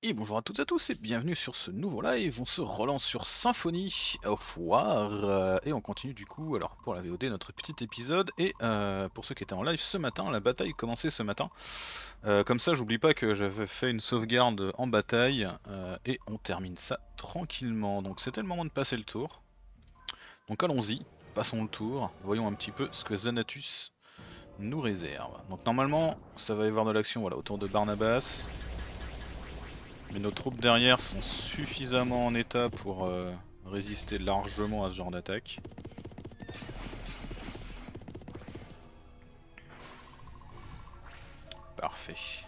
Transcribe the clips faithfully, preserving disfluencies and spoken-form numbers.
Et bonjour à toutes et à tous et bienvenue sur ce nouveau live. On se relance sur Symphony of War euh, et on continue du coup alors pour la V O D notre petit épisode et euh, pour ceux qui étaient en live ce matin, la bataille commençait ce matin. Euh, comme ça j'oublie pas que j'avais fait une sauvegarde en bataille euh, et on termine ça tranquillement. Donc c'était le moment de passer le tour. Donc allons-y, passons le tour, voyons un petit peu ce que Zanatus nous réserve. Donc normalement ça va y avoir de l'action voilà, autour de Barnabas. Mais nos troupes derrière sont suffisamment en état pour euh, résister largement à ce genre d'attaque. Parfait.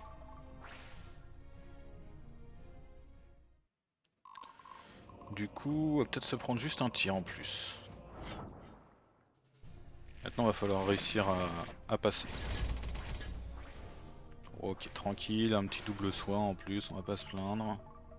Du coup, on va peut-être se prendre juste un tir en plus. Maintenant, il va falloir réussir à, à passer. Ok, tranquille, un petit double soin en plus, on va pas se plaindre.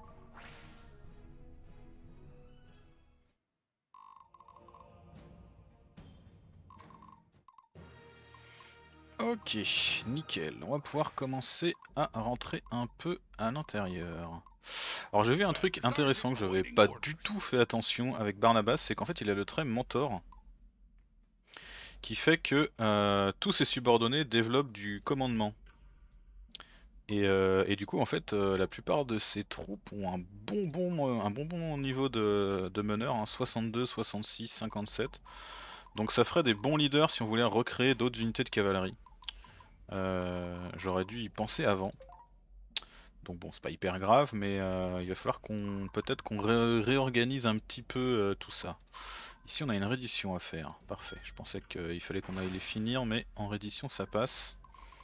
Ok, nickel. On va pouvoir commencer à rentrer un peu à l'intérieur. Alors j'ai vu un truc intéressant que j'avais pas du tout fait attention avec Barnabas, c'est qu'en fait il a le trait mentor. Qui fait que euh, tous ses subordonnés développent du commandement. Et, euh, et du coup en fait euh, la plupart de ses troupes ont un bon bon, un bon, bon niveau de, de meneur, hein, soixante-deux, soixante-six, cinquante-sept. Donc ça ferait des bons leaders si on voulait recréer d'autres unités de cavalerie. Euh, J'aurais dû y penser avant. Donc bon, c'est pas hyper grave, mais euh, il va falloir qu'on peut-être qu'on ré réorganise un petit peu euh, tout ça. Ici on a une reddition à faire, parfait. Je pensais qu'il fallait qu'on aille les finir, mais en reddition ça passe.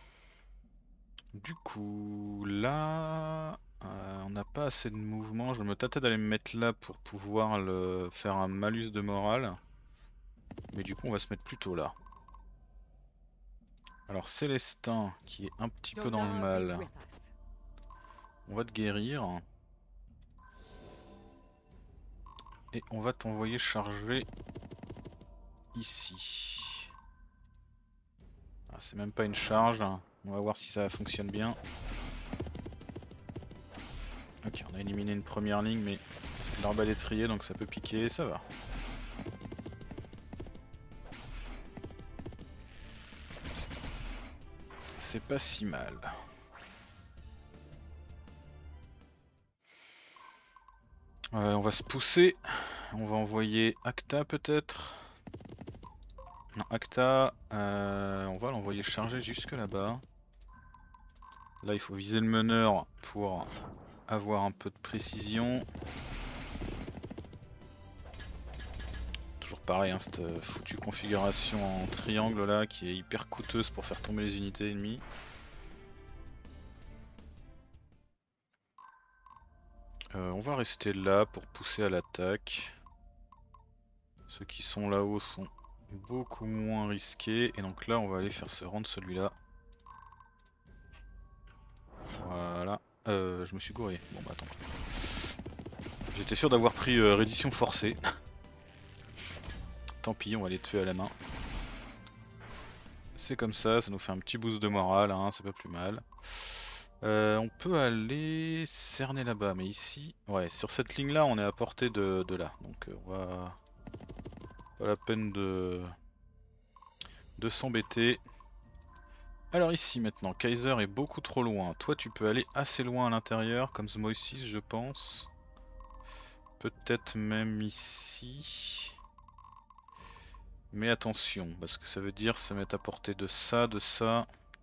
Du coup, là, euh, on n'a pas assez de mouvement. Je me tâtais d'aller me mettre là pour pouvoir le faire un malus de morale. Mais du coup, on va se mettre plutôt là. Alors, Célestin, qui est un petit peu dans le mal, on va te guérir. Et on va t'envoyer charger ici. Ah, c'est même pas une charge. On va voir si ça fonctionne bien. Ok, on a éliminé une première ligne, mais c'est de l'arbalétrier donc ça peut piquer, ça va. C'est pas si mal. Euh, on va se pousser. On va envoyer Acta peut-être. Non, Acta, euh, on va l'envoyer charger jusque là-bas. Là, il faut viser le meneur pour avoir un peu de précision. Toujours pareil, hein, cette foutue configuration en triangle là qui est hyper coûteuse pour faire tomber les unités ennemies. Euh, on va rester là pour pousser à l'attaque. Ceux qui sont là-haut sont beaucoup moins risqués. Et donc là, on va aller faire se rendre celui-là. Voilà. Euh, je me suis gouré. Bon bah attends. J'étais sûr d'avoir pris euh, reddition forcée. Tant pis, on va les tuer à la main. C'est comme ça, ça nous fait un petit boost de morale, hein, c'est pas plus mal. Euh, on peut aller cerner là-bas, mais ici, ouais, sur cette ligne-là, on est à portée de, de là. Donc euh, on va pas la peine de, de s'embêter. Alors ici maintenant, Kaiser est beaucoup trop loin. Toi, tu peux aller assez loin à l'intérieur, comme Zmoisis, je pense. Peut-être même ici. Mais attention, parce que ça veut dire se mettre à portée de ça, de ça.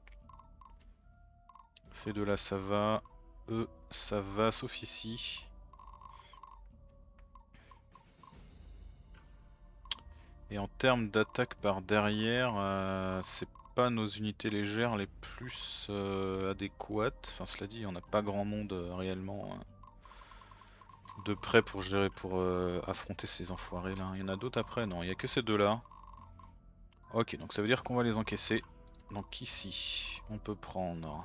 Ces deux là ça va, eux ça va, sauf ici. Et en termes d'attaque par derrière, euh, c'est pas nos unités légères les plus euh, adéquates. Enfin cela dit, on n'a pas grand monde euh, réellement hein, de près pour gérer, pour euh, affronter ces enfoirés là. Il y en a d'autres après? Non, il n'y a que ces deux là. Ok, donc ça veut dire qu'on va les encaisser. Donc ici, on peut prendre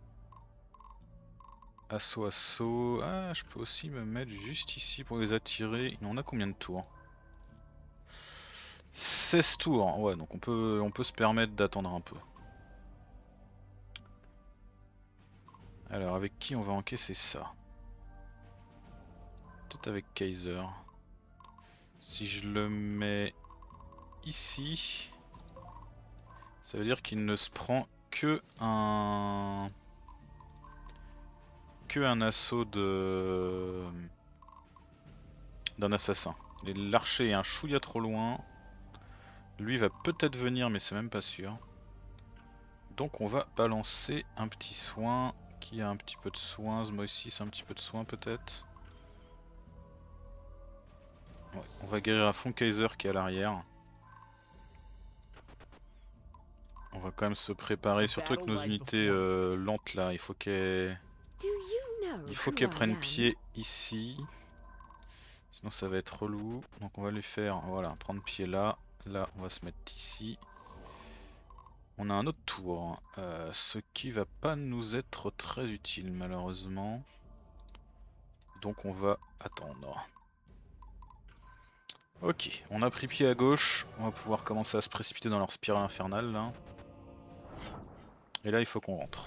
assaut, assaut. Ah, je peux aussi me mettre juste ici pour les attirer. On a combien de tours? seize tours, ouais, donc on peut, on peut se permettre d'attendre un peu. Alors avec qui on va encaisser ça? Peut-être avec Kaiser. Si je le mets ici, ça veut dire qu'il ne se prend que un que un assaut de d'un assassin. L'archer est un chouïa trop loin. Lui va peut-être venir mais c'est même pas sûr. Donc on va balancer un petit soin. Qui a un petit peu de soin, moi aussi c'est un petit peu de soin peut-être. Ouais, on va guérir à fond Kaiser qui est à l'arrière. On va quand même se préparer, surtout avec nos unités euh, lentes là, il faut qu'elles il faut qu'elles prennent pied ici. Sinon ça va être relou. Donc on va lui faire, voilà, prendre pied là. Là on va se mettre ici. On a un autre tour, euh, ce qui va pas nous être très utile malheureusement. Donc on va attendre. Ok, on a pris pied à gauche, on va pouvoir commencer à se précipiter dans leur spirale infernale là. Et là il faut qu'on rentre.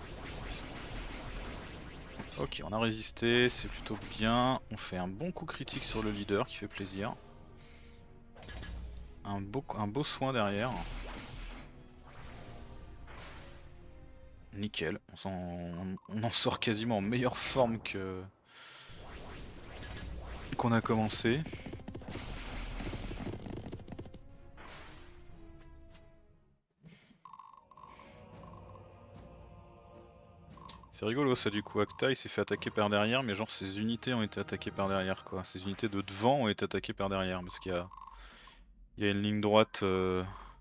Ok, on a résisté, c'est plutôt bien. On fait un bon coup critique sur le leader qui fait plaisir. Un beau, un beau soin derrière. Nickel, on, en, on en sort quasiment en meilleure forme que qu'on a commencé. C'est rigolo ça du coup, Acta il s'est fait attaquer par derrière mais genre ses unités ont été attaquées par derrière quoi. Ses unités de devant ont été attaquées par derrière parce qu'il y a, il y a une ligne droite euh...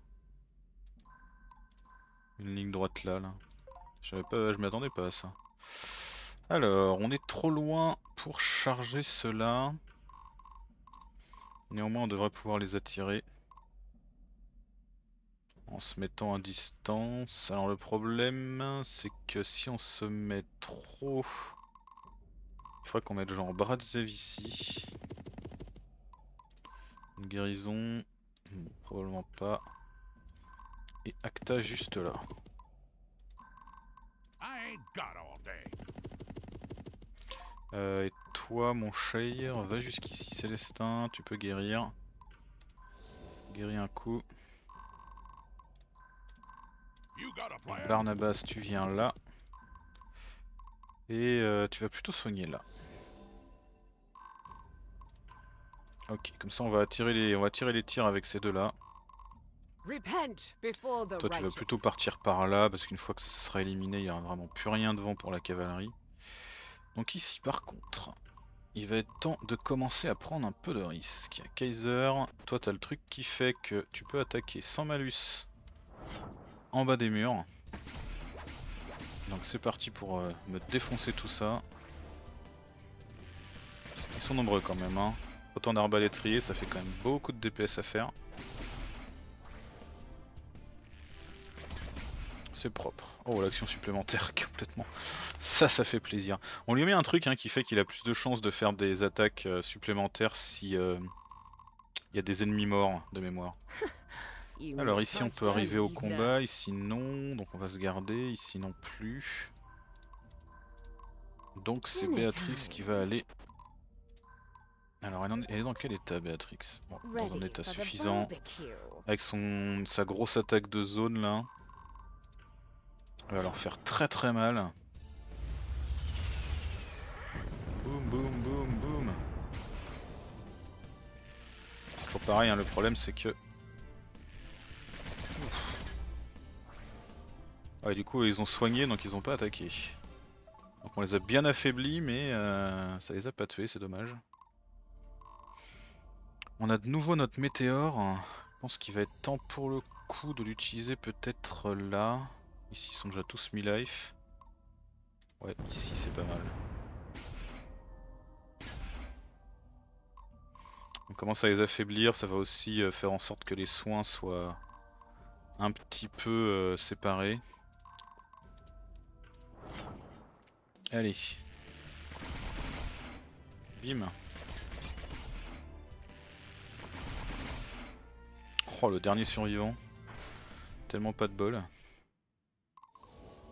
une ligne droite là là. Je pas, je m'attendais pas à ça. Alors on est trop loin pour charger cela. Néanmoins on devrait pouvoir les attirer. En se mettant à distance. Alors le problème c'est que si on se met trop... Il faudrait qu'on mette genre Bradzev ici. Une guérison. Bon, probablement pas. Et Acta juste là. Euh, et toi mon cher, va jusqu'ici Célestin, tu peux guérir. Guéris un coup. Barnabas tu viens là. Et euh, tu vas plutôt soigner là. Ok, comme ça on va attirer les, on va attirer les tirs avec ces deux là. Toi tu vas plutôt partir par là parce qu'une fois que ça sera éliminé il n'y aura vraiment plus rien devant pour la cavalerie. Donc ici par contre, il va être temps de commencer à prendre un peu de risque. Kaiser, toi t'as le truc qui fait que tu peux attaquer sans malus en bas des murs. Donc c'est parti pour euh, me défoncer tout ça. Ils sont nombreux quand même hein. Autant d'arbalétriers, ça fait quand même beaucoup de D P S à faire. C'est propre. Oh l'action supplémentaire complètement. Ça ça fait plaisir. On lui a mis un truc hein, qui fait qu'il a plus de chances de faire des attaques euh, supplémentaires si il euh, y a des ennemis morts de mémoire. Alors ici on peut arriver au combat, ici non, donc on va se garder, ici non plus. Donc c'est Béatrix qui va aller... Alors elle est dans quel état Béatrix? Bon, dans un état suffisant. Avec son sa grosse attaque de zone là. Elle va leur faire très très mal. Boum boum boum boum. Toujours pareil hein, le problème c'est que... Ouais, du coup ils ont soigné donc ils ont pas attaqué. Donc on les a bien affaiblis mais euh, ça les a pas tués, c'est dommage. On a de nouveau notre météore. Je pense qu'il va être temps pour le coup de l'utiliser peut-être là. Ici ils sont déjà tous mi-life. Ouais, ici c'est pas mal. On commence à les affaiblir, ça va aussi faire en sorte que les soins soient un petit peu euh, séparés. Allez. Bim. Oh le dernier survivant. Tellement pas de bol.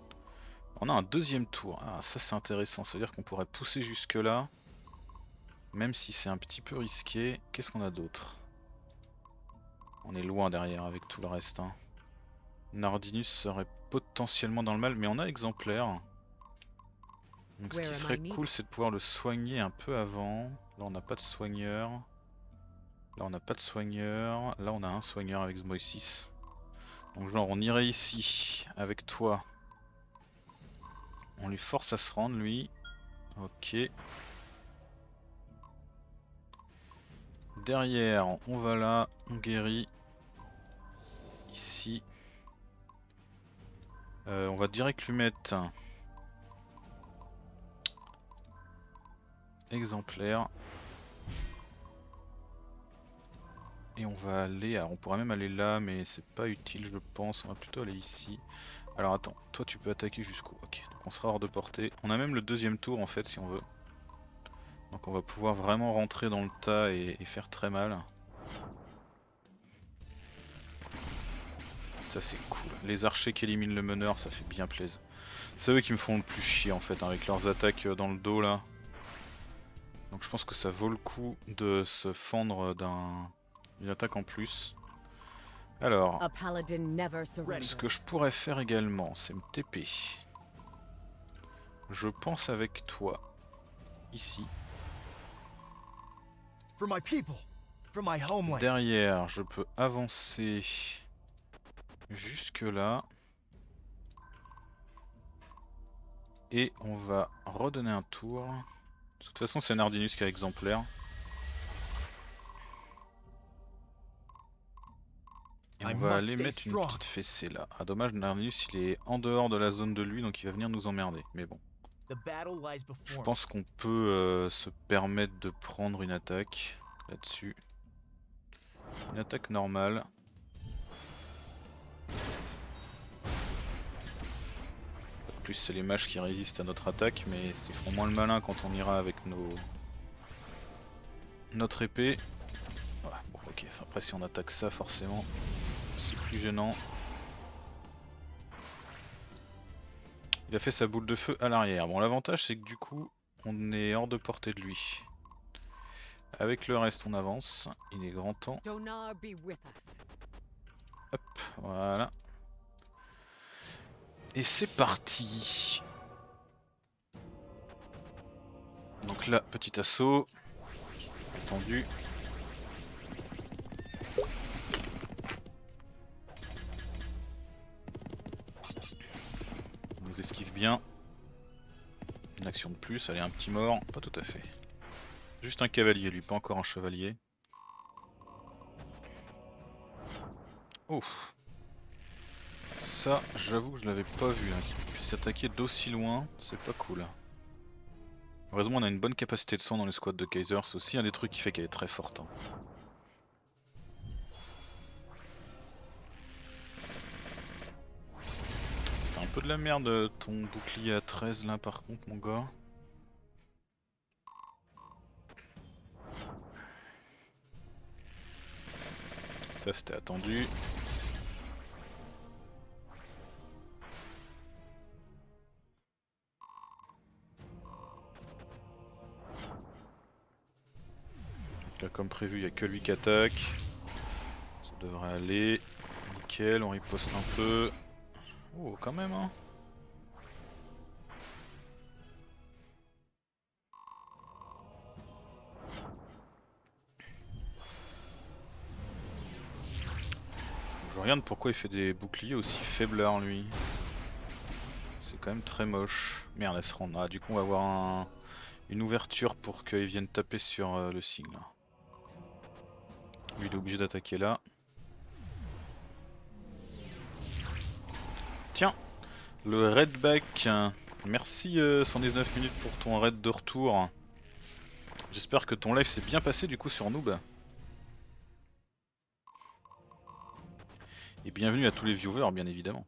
On a un deuxième tour. Ah ça c'est intéressant, ça veut dire qu'on pourrait pousser jusque là. Même si c'est un petit peu risqué. Qu'est-ce qu'on a d'autre? On est loin derrière avec tout le reste. Hein. Nardinus serait potentiellement dans le mal, mais on a exemplaire. Donc ce qui serait cool, c'est de pouvoir le soigner un peu avant. Là on n'a pas de soigneur. Là on n'a pas de soigneur. Là on a un soigneur avec Zmoisis. Donc genre on irait ici avec toi. On lui force à se rendre lui. Ok. Derrière on va là, on guérit. Ici. Euh, on va direct lui mettre exemplaire. Et on va aller, alors on pourrait même aller là mais c'est pas utile je pense, on va plutôt aller ici. Alors attends, toi tu peux attaquer jusqu'où? Ok, donc on sera hors de portée. On a même le deuxième tour en fait si on veut. Donc on va pouvoir vraiment rentrer dans le tas et, et faire très mal. Ça c'est cool. Les archers qui éliminent le meneur, ça fait bien plaisir. C'est eux qui me font le plus chier en fait, hein, avec leurs attaques dans le dos là. Donc je pense que ça vaut le coup de se fendre d'un une attaque en plus. Alors, ce que je pourrais faire également, c'est me T P. Je pense avec toi, ici. Derrière, je peux avancer jusque là. Et on va redonner un tour. De toute façon, c'est Nardinus qui est exemplaire. Et on va aller mettre une petite fessée là. Ah dommage, Nardinus il est en dehors de la zone de lui donc il va venir nous emmerder. Mais bon. Je pense qu'on peut euh, se permettre de prendre une attaque là-dessus. Une attaque normale. En plus c'est les mages qui résistent à notre attaque mais ils feront moins le malin quand on ira avec nos notre épée. Ouais, bon ok, après si on attaque ça forcément c'est plus gênant. Il a fait sa boule de feu à l'arrière. Bon l'avantage c'est que du coup on est hors de portée de lui. Avec le reste on avance, il est grand temps. Hop, voilà. Et c'est parti. Donc là, petit assaut. Attendu. On nous esquive bien. Une action de plus, allez un petit mort, pas tout à fait. Juste un cavalier lui, pas encore un chevalier. Ouf. Ça, j'avoue que je l'avais pas vu, hein, qu'il puisse s'attaquer d'aussi loin, c'est pas cool. Heureusement on a une bonne capacité de soin dans les squads de Kaiser, c'est aussi un des trucs qui fait qu'elle est très forte. Hein. C'était un peu de la merde ton bouclier à treize là par contre mon gars. Ça c'était attendu. Là comme prévu il n'y a que lui qui attaque. Ça devrait aller. Nickel, on riposte un peu. Oh quand même hein. Je regarde pourquoi il fait des boucliers aussi faibleurs lui. C'est quand même très moche. Merde elle se rend. Ah du coup on va avoir un... une ouverture pour qu'ils viennent taper sur euh, le signe. Lui il est obligé d'attaquer là. Tiens, le raidback. Merci euh, cent dix-neuf minutes pour ton raid de retour. J'espère que ton live s'est bien passé du coup sur Noob. Et bienvenue à tous les viewers bien évidemment.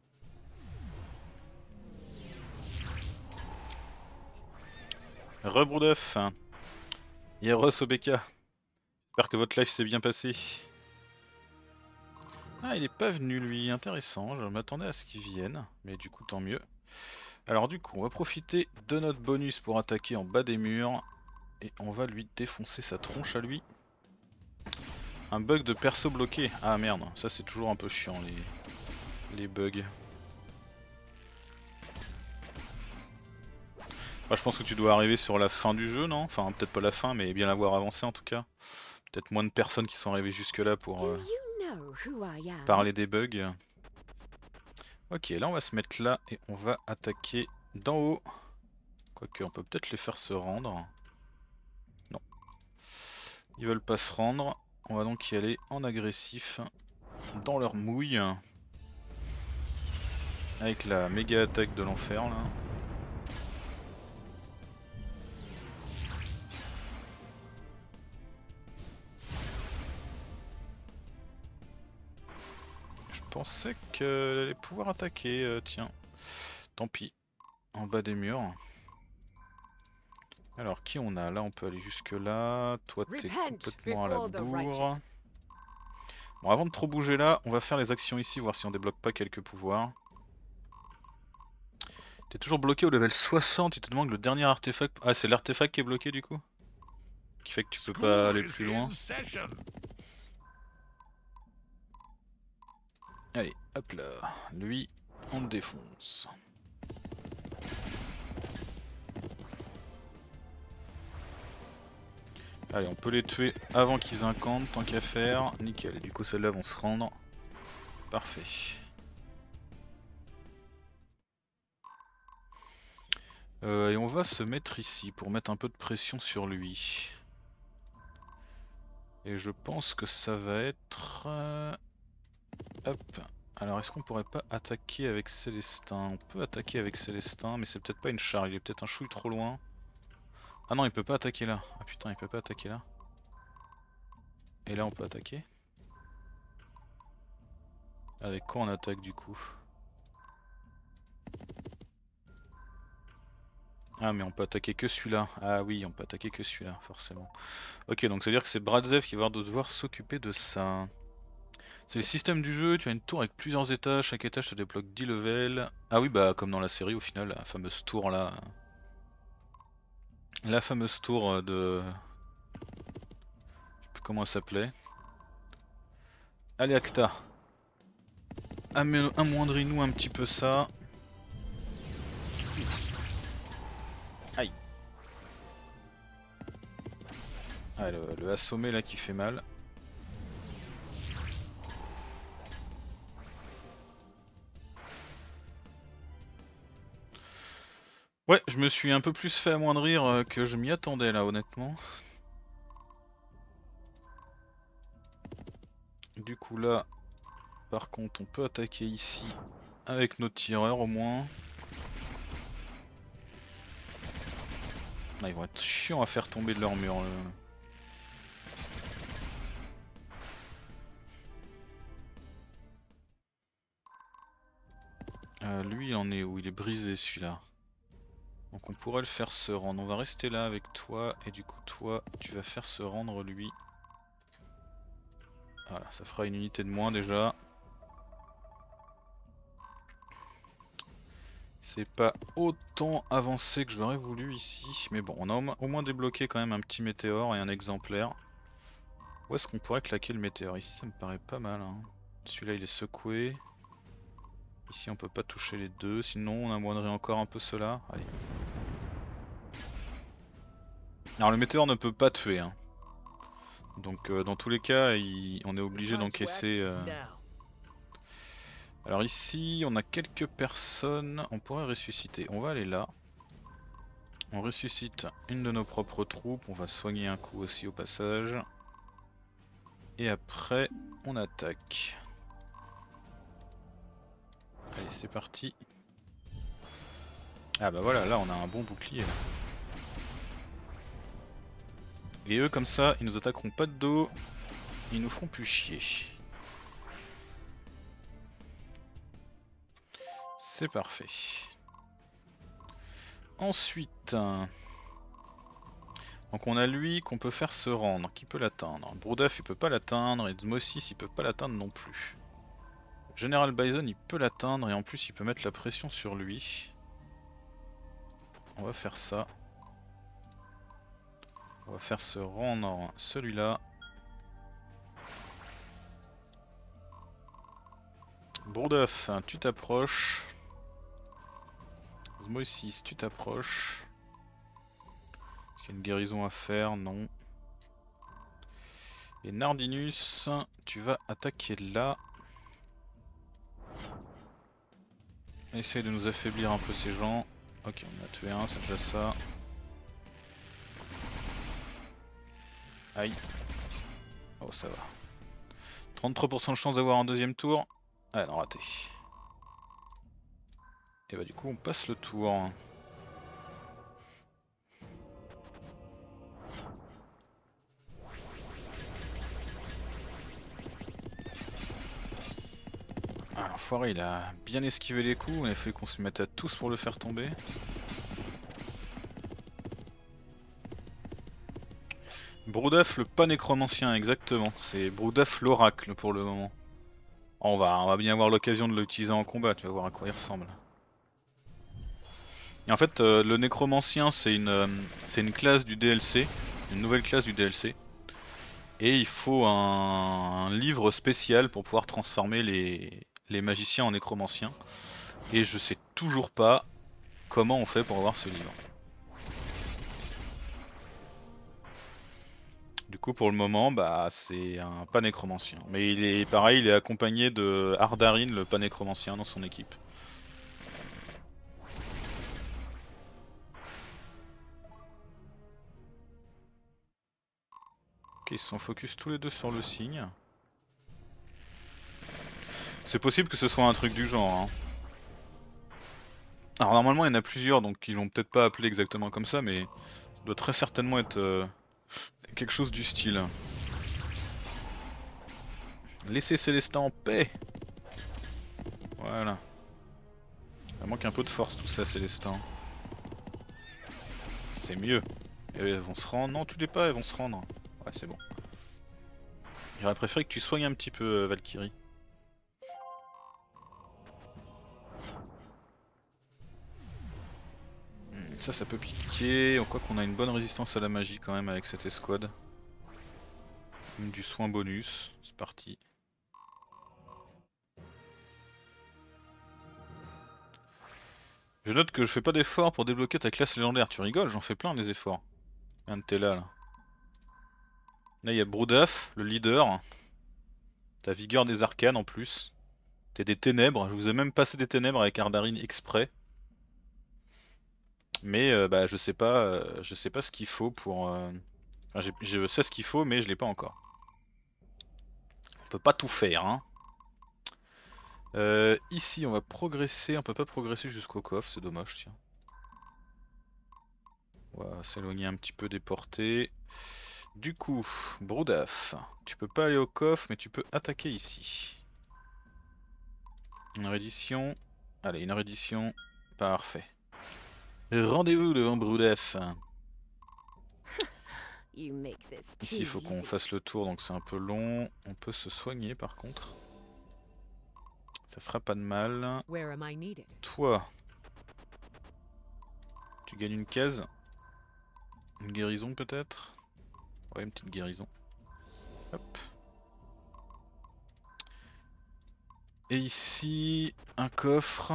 Rebroudef et Sobeka. J'espère que votre live s'est bien passé. Ah il est pas venu lui, intéressant, je m'attendais à ce qu'il vienne, mais du coup tant mieux. Alors du coup on va profiter de notre bonus pour attaquer en bas des murs. et on va lui défoncer sa tronche à lui. Un bug de perso bloqué. Ah merde, ça c'est toujours un peu chiant les, les bugs. Bah, je pense que tu dois arriver sur la fin du jeu, non? Enfin peut-être pas la fin mais bien l'avoir avancé en tout cas. Peut-être moins de personnes qui sont arrivées jusque là pour euh, parler des bugs. Ok, là on va se mettre là et on va attaquer d'en haut. Quoique on peut peut-être les faire se rendre. Non. Ils veulent pas se rendre. On va donc y aller en agressif. Dans leur mouille. Avec la méga attaque de l'enfer là. Je pensais qu'elle allait pouvoir attaquer, euh, tiens. Tant pis. En bas des murs. Alors qui on a? Là on peut aller jusque là. Toi t'es complètement à la bourre. Bon, avant de trop bouger là, on va faire les actions ici, voir si on débloque pas quelques pouvoirs. T'es toujours bloqué au level soixante, il te demande le dernier artefact. Ah, c'est l'artefact qui est bloqué du coup? Qui fait que tu peux pas aller plus loin. Allez, hop là. Lui, on le défonce. Allez, on peut les tuer avant qu'ils incantent, tant qu'à faire. Nickel, et du coup celles-là vont se rendre. Parfait. Euh, et on va se mettre ici pour mettre un peu de pression sur lui. Et je pense que ça va être... Euh... Hop. Alors est-ce qu'on pourrait pas attaquer avec Célestin? On peut attaquer avec Célestin, mais c'est peut-être pas une charge, il est peut-être un chouille trop loin. Ah non, il peut pas attaquer là. Ah putain, il peut pas attaquer là. Et là on peut attaquer. Avec quoi on attaque du coup? Ah mais on peut attaquer que celui-là. Ah oui, on peut attaquer que celui-là, forcément. Ok, donc ça veut dire que c'est Bradzev qui va devoir s'occuper de ça. C'est le système du jeu, tu as une tour avec plusieurs étages, chaque étage te débloque dix levels. Ah oui, bah comme dans la série au final, la fameuse tour là. La fameuse tour de... Je sais plus comment elle s'appelait. Allez Acta. Amoindris-nous un petit peu ça. Aïe. Ah, le, le assommé là qui fait mal. Ouais, je me suis un peu plus fait amoindrir que je m'y attendais là honnêtement. Du coup là, par contre on peut attaquer ici avec nos tireurs au moins. Ah, ils vont être chiants à faire tomber de leur mur. Là. Euh, lui il en est où? Il est brisé celui-là. Donc on pourrait le faire se rendre. On va rester là avec toi et du coup toi tu vas faire se rendre lui. Voilà, ça fera une unité de moins déjà. C'est pas autant avancé que j'aurais voulu ici, mais bon, on a au moins débloqué quand même un petit météore et un exemplaire. Où est-ce qu'on pourrait claquer le météore? Ici ça me paraît pas mal. Hein. Celui-là il est secoué. Ici on peut pas toucher les deux, sinon on amoindrait encore un peu cela. Allez. Alors le météore ne peut pas tuer. Hein. Donc euh, dans tous les cas, il... on est obligé d'encaisser... Euh... Alors ici, on a quelques personnes, on pourrait ressusciter. On va aller là. On ressuscite une de nos propres troupes, on va soigner un coup aussi au passage. Et après, on attaque. Allez, c'est parti. Ah bah voilà, là on a un bon bouclier. Là. Et eux comme ça, ils nous attaqueront pas de dos, ils nous feront plus chier. C'est parfait. Ensuite, donc on a lui qu'on peut faire se rendre, qui peut l'atteindre. Broudaf il peut pas l'atteindre et Zmosis il peut pas l'atteindre non plus. Général Bison il peut l'atteindre et en plus il peut mettre la pression sur lui. On va faire ça. On va faire se rendre celui-là. Brooduf, tu t'approches. Zmoisis, tu t'approches. Est-ce qu'il y a une guérison à faire? Non. Et Nardinus, tu vas attaquer là. Essaye de nous affaiblir un peu ces gens. Ok, on en a tué un, c'est déjà ça. Aïe. Oh, ça va. trente-trois pour cent de chance d'avoir un deuxième tour. Ah non, raté. Et bah du coup on passe le tour. Ah, l'enfoiré il a bien esquivé les coups, il a fallu qu'on se mette à tous pour le faire tomber. Brooduf le pas nécromancien, exactement. C'est Brooduf l'oracle pour le moment. Oh, on, va, on va bien avoir l'occasion de l'utiliser en combat, tu vas voir à quoi il ressemble. Et en fait euh, le nécromancien c'est une, euh, c'est une classe du D L C, une nouvelle classe du D L C. Et il faut un, un livre spécial pour pouvoir transformer les, les magiciens en nécromanciens. Et je sais toujours pas comment on fait pour avoir ce livre. Du coup pour le moment bah c'est un pas nécromancien. Mais il est pareil, il est accompagné de Ardarin le pas nécromancien dans son équipe. Ok, ils se sont focus tous les deux sur le signe. C'est possible que ce soit un truc du genre hein. Alors normalement il y en a plusieurs donc ils l'ont peut-être pas appelé exactement comme ça mais ça doit très certainement être euh, quelque chose du style. Laissez Célestin en paix. Voilà. Ça manque un peu de force tout ça Célestin. C'est mieux. Et elles vont se rendre. Non tu l'es pas, elles vont se rendre. Ouais c'est bon. J'aurais préféré que tu soignes un petit peu euh, Valkyrie. Hmm, ça ça peut piquer. On croit qu'on a une bonne résistance à la magie quand même avec cette escouade. Du soin bonus. C'est parti. Je note que je fais pas d'efforts pour débloquer ta classe légendaire. Tu rigoles, j'en fais plein des efforts. Un de tes là là. Là il y a Brooduf, le leader. T'as Vigueur des Arcanes en plus. T'es des ténèbres, je vous ai même passé des ténèbres avec Ardarin exprès. Mais euh, bah je sais pas euh, je sais pas ce qu'il faut pour... Euh... Enfin, je sais ce qu'il faut mais je l'ai pas encore. On peut pas tout faire hein. Euh, ici on va progresser, on peut pas progresser jusqu'au coffre, c'est dommage tiens. On va s'éloigner un petit peu des portées. Du coup, Brooduf, tu peux pas aller au coffre mais tu peux attaquer ici. Une reddition. Allez, une reddition. Parfait. Rendez-vous devant Brooduf. Ici il faut qu'on fasse le tour donc c'est un peu long. On peut se soigner par contre. Ça fera pas de mal. Toi, tu gagnes une case. Une guérison peut-être. Ouais, une petite guérison. Hop. Et ici, un coffre.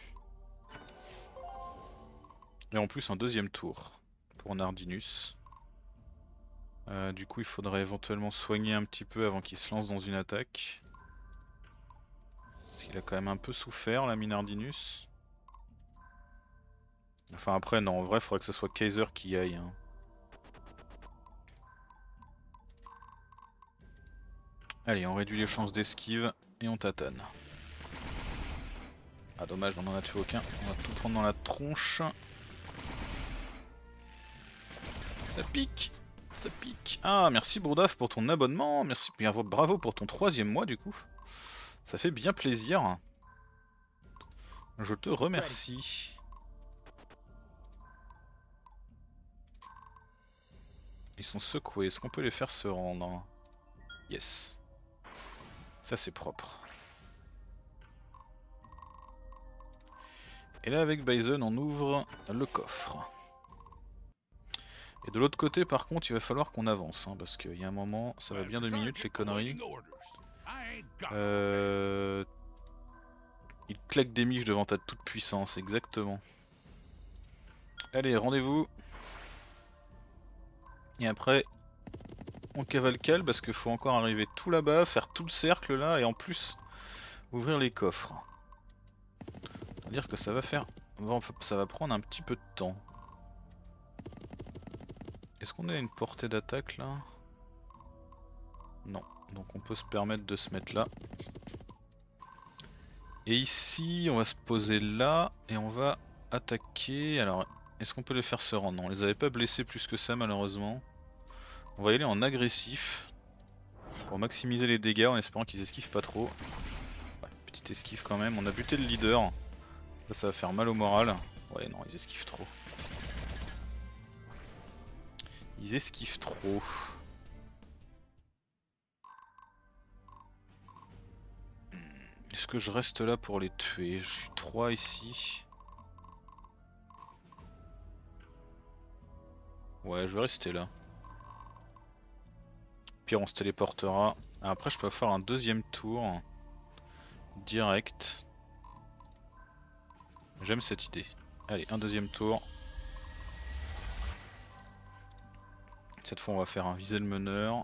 Et en plus un deuxième tour pour Nardinus. Euh, du coup il faudrait éventuellement soigner un petit peu avant qu'il se lance dans une attaque. Parce qu'il a quand même un peu souffert la Nardinus. Enfin après non en vrai il faudrait que ce soit Kaiser qui aille hein. Allez on réduit les chances d'esquive et on tatane. Ah dommage on en a tué aucun, on va tout prendre dans la tronche. Ça pique. Ça pique. Ah merci Brooduf pour ton abonnement, merci, bravo pour ton troisième mois du coup. Ça fait bien plaisir. Je te remercie. Ils sont secoués, est-ce qu'on peut les faire se rendre? Yes. Ça c'est propre. Et là avec Bison on ouvre le coffre. Et de l'autre côté par contre il va falloir qu'on avance, hein, parce qu'il y a un moment, ça va bien deux minutes les conneries. Euh... Il claque des miches devant ta toute puissance, exactement. Allez, rendez-vous. Et après, on cavalcale parce qu'il faut encore arriver tout là-bas, faire tout le cercle là, et en plus, ouvrir les coffres. C'est-à-dire que ça va faire... ça va prendre un petit peu de temps. Est-ce qu'on a une portée d'attaque là? Non, donc on peut se permettre de se mettre là. Et ici, on va se poser là, et on va attaquer. Alors, est-ce qu'on peut les faire se rendre? Non, on les avait pas blessés plus que ça malheureusement. On va y aller en agressif, pour maximiser les dégâts en espérant qu'ils esquivent pas trop. Ouais, petite esquive quand même, on a buté le leader. Ça, ça va faire mal au moral. Ouais non, ils esquivent trop. Ils esquivent trop. Est-ce que je reste là pour les tuer? Je suis trois ici. Ouais, je vais rester là. Pire, on se téléportera. Après, je peux faire un deuxième tour. Direct. J'aime cette idée. Allez, un deuxième tour. Cette fois, on va faire un viser le meneur.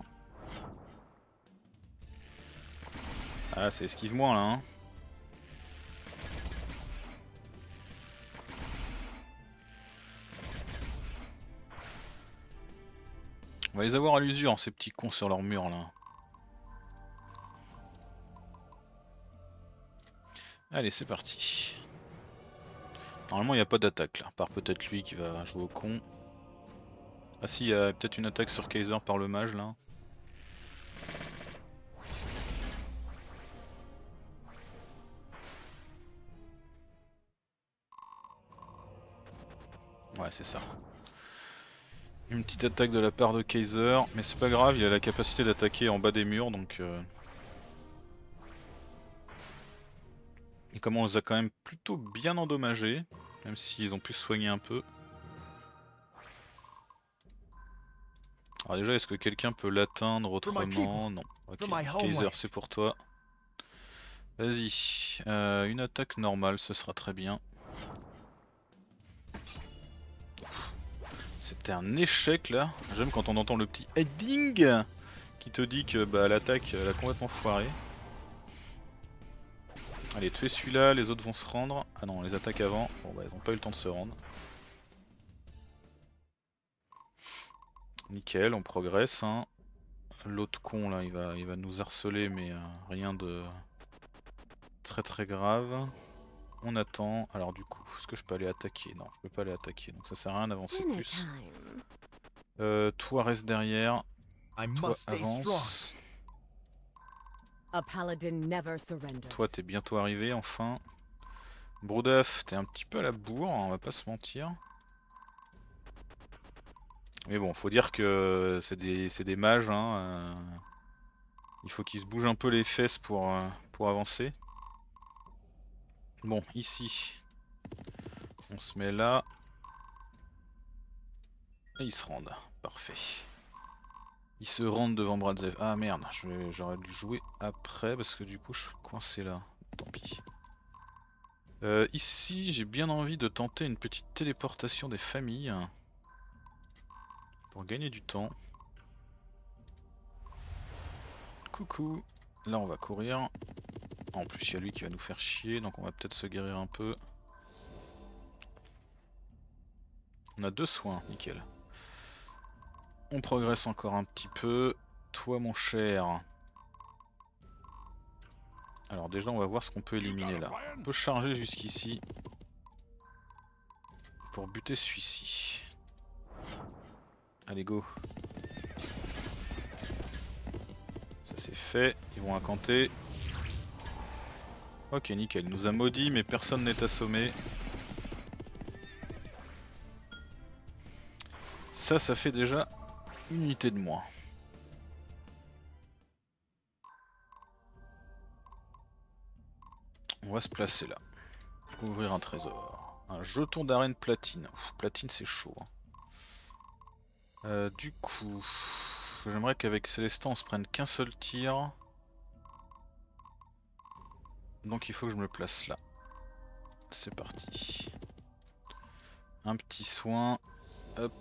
Ah, c'est esquive moins là. Hein. On va les avoir à l'usure, ces petits cons sur leur mur là. Allez, c'est parti. Normalement, il n'y a pas d'attaque là, à part peut-être lui qui va jouer au con. Ah si, il y a peut-être une attaque sur Kaiser par le mage là. Ouais, c'est ça. Une petite attaque de la part de Kaiser, mais c'est pas grave, il a la capacité d'attaquer en bas des murs donc... Euh... Et comme on les a quand même plutôt bien endommagés, même s'ils ont pu se soigner un peu. Alors déjà, est-ce que quelqu'un peut l'atteindre autrement? Non. Ok, Kaiser c'est pour toi. Vas-y, euh, une attaque normale, ce sera très bien. C'était un échec là. J'aime quand on entend le petit heading qui te dit que bah, l'attaque elle a complètement foiré. Allez, tuer celui-là, les autres vont se rendre. Ah non, on les attaque avant. Bon bah ils ont pas eu le temps de se rendre. Nickel, on progresse. Hein. L'autre con là, il va, il va nous harceler mais euh, rien de très très grave. On attend. Alors du coup, est-ce que je peux aller attaquer? Non, je peux pas aller attaquer, donc ça sert à rien d'avancer plus. Euh, toi reste derrière. Toi avance. Toi t'es bientôt arrivé enfin. Broodaf, t'es un petit peu à la bourre, on va pas se mentir. Mais bon, faut dire que c'est des, des mages, hein, euh, il faut qu'ils se bougent un peu les fesses pour, euh, pour avancer. Bon, ici, on se met là. Et ils se rendent, parfait. Ils se rendent devant Bradzev. Ah merde, j'aurais dû jouer après parce que du coup je suis coincé là, tant pis. Euh, ici, j'ai bien envie de tenter une petite téléportation des familles. Pour gagner du temps. Coucou. Là on va courir. En plus il y a lui qui va nous faire chier, donc on va peut-être se guérir un peu. On a deux soins, nickel. On progresse encore un petit peu. Toi mon cher. Alors déjà on va voir ce qu'on peut éliminer là. On peut charger jusqu'ici. Pour buter celui-ci. Allez go. Ça c'est fait, ils vont incanter. Ok nickel, il nous a maudit mais personne n'est assommé. Ça, ça fait déjà une unité de moins. On va se placer là. Ouvrir un trésor. Un jeton d'arène platine. Ouf, platine c'est chaud. Hein. Euh, du coup, j'aimerais qu'avec Célestin on se prenne qu'un seul tir. Donc il faut que je me place là. C'est parti. Un petit soin. Hop.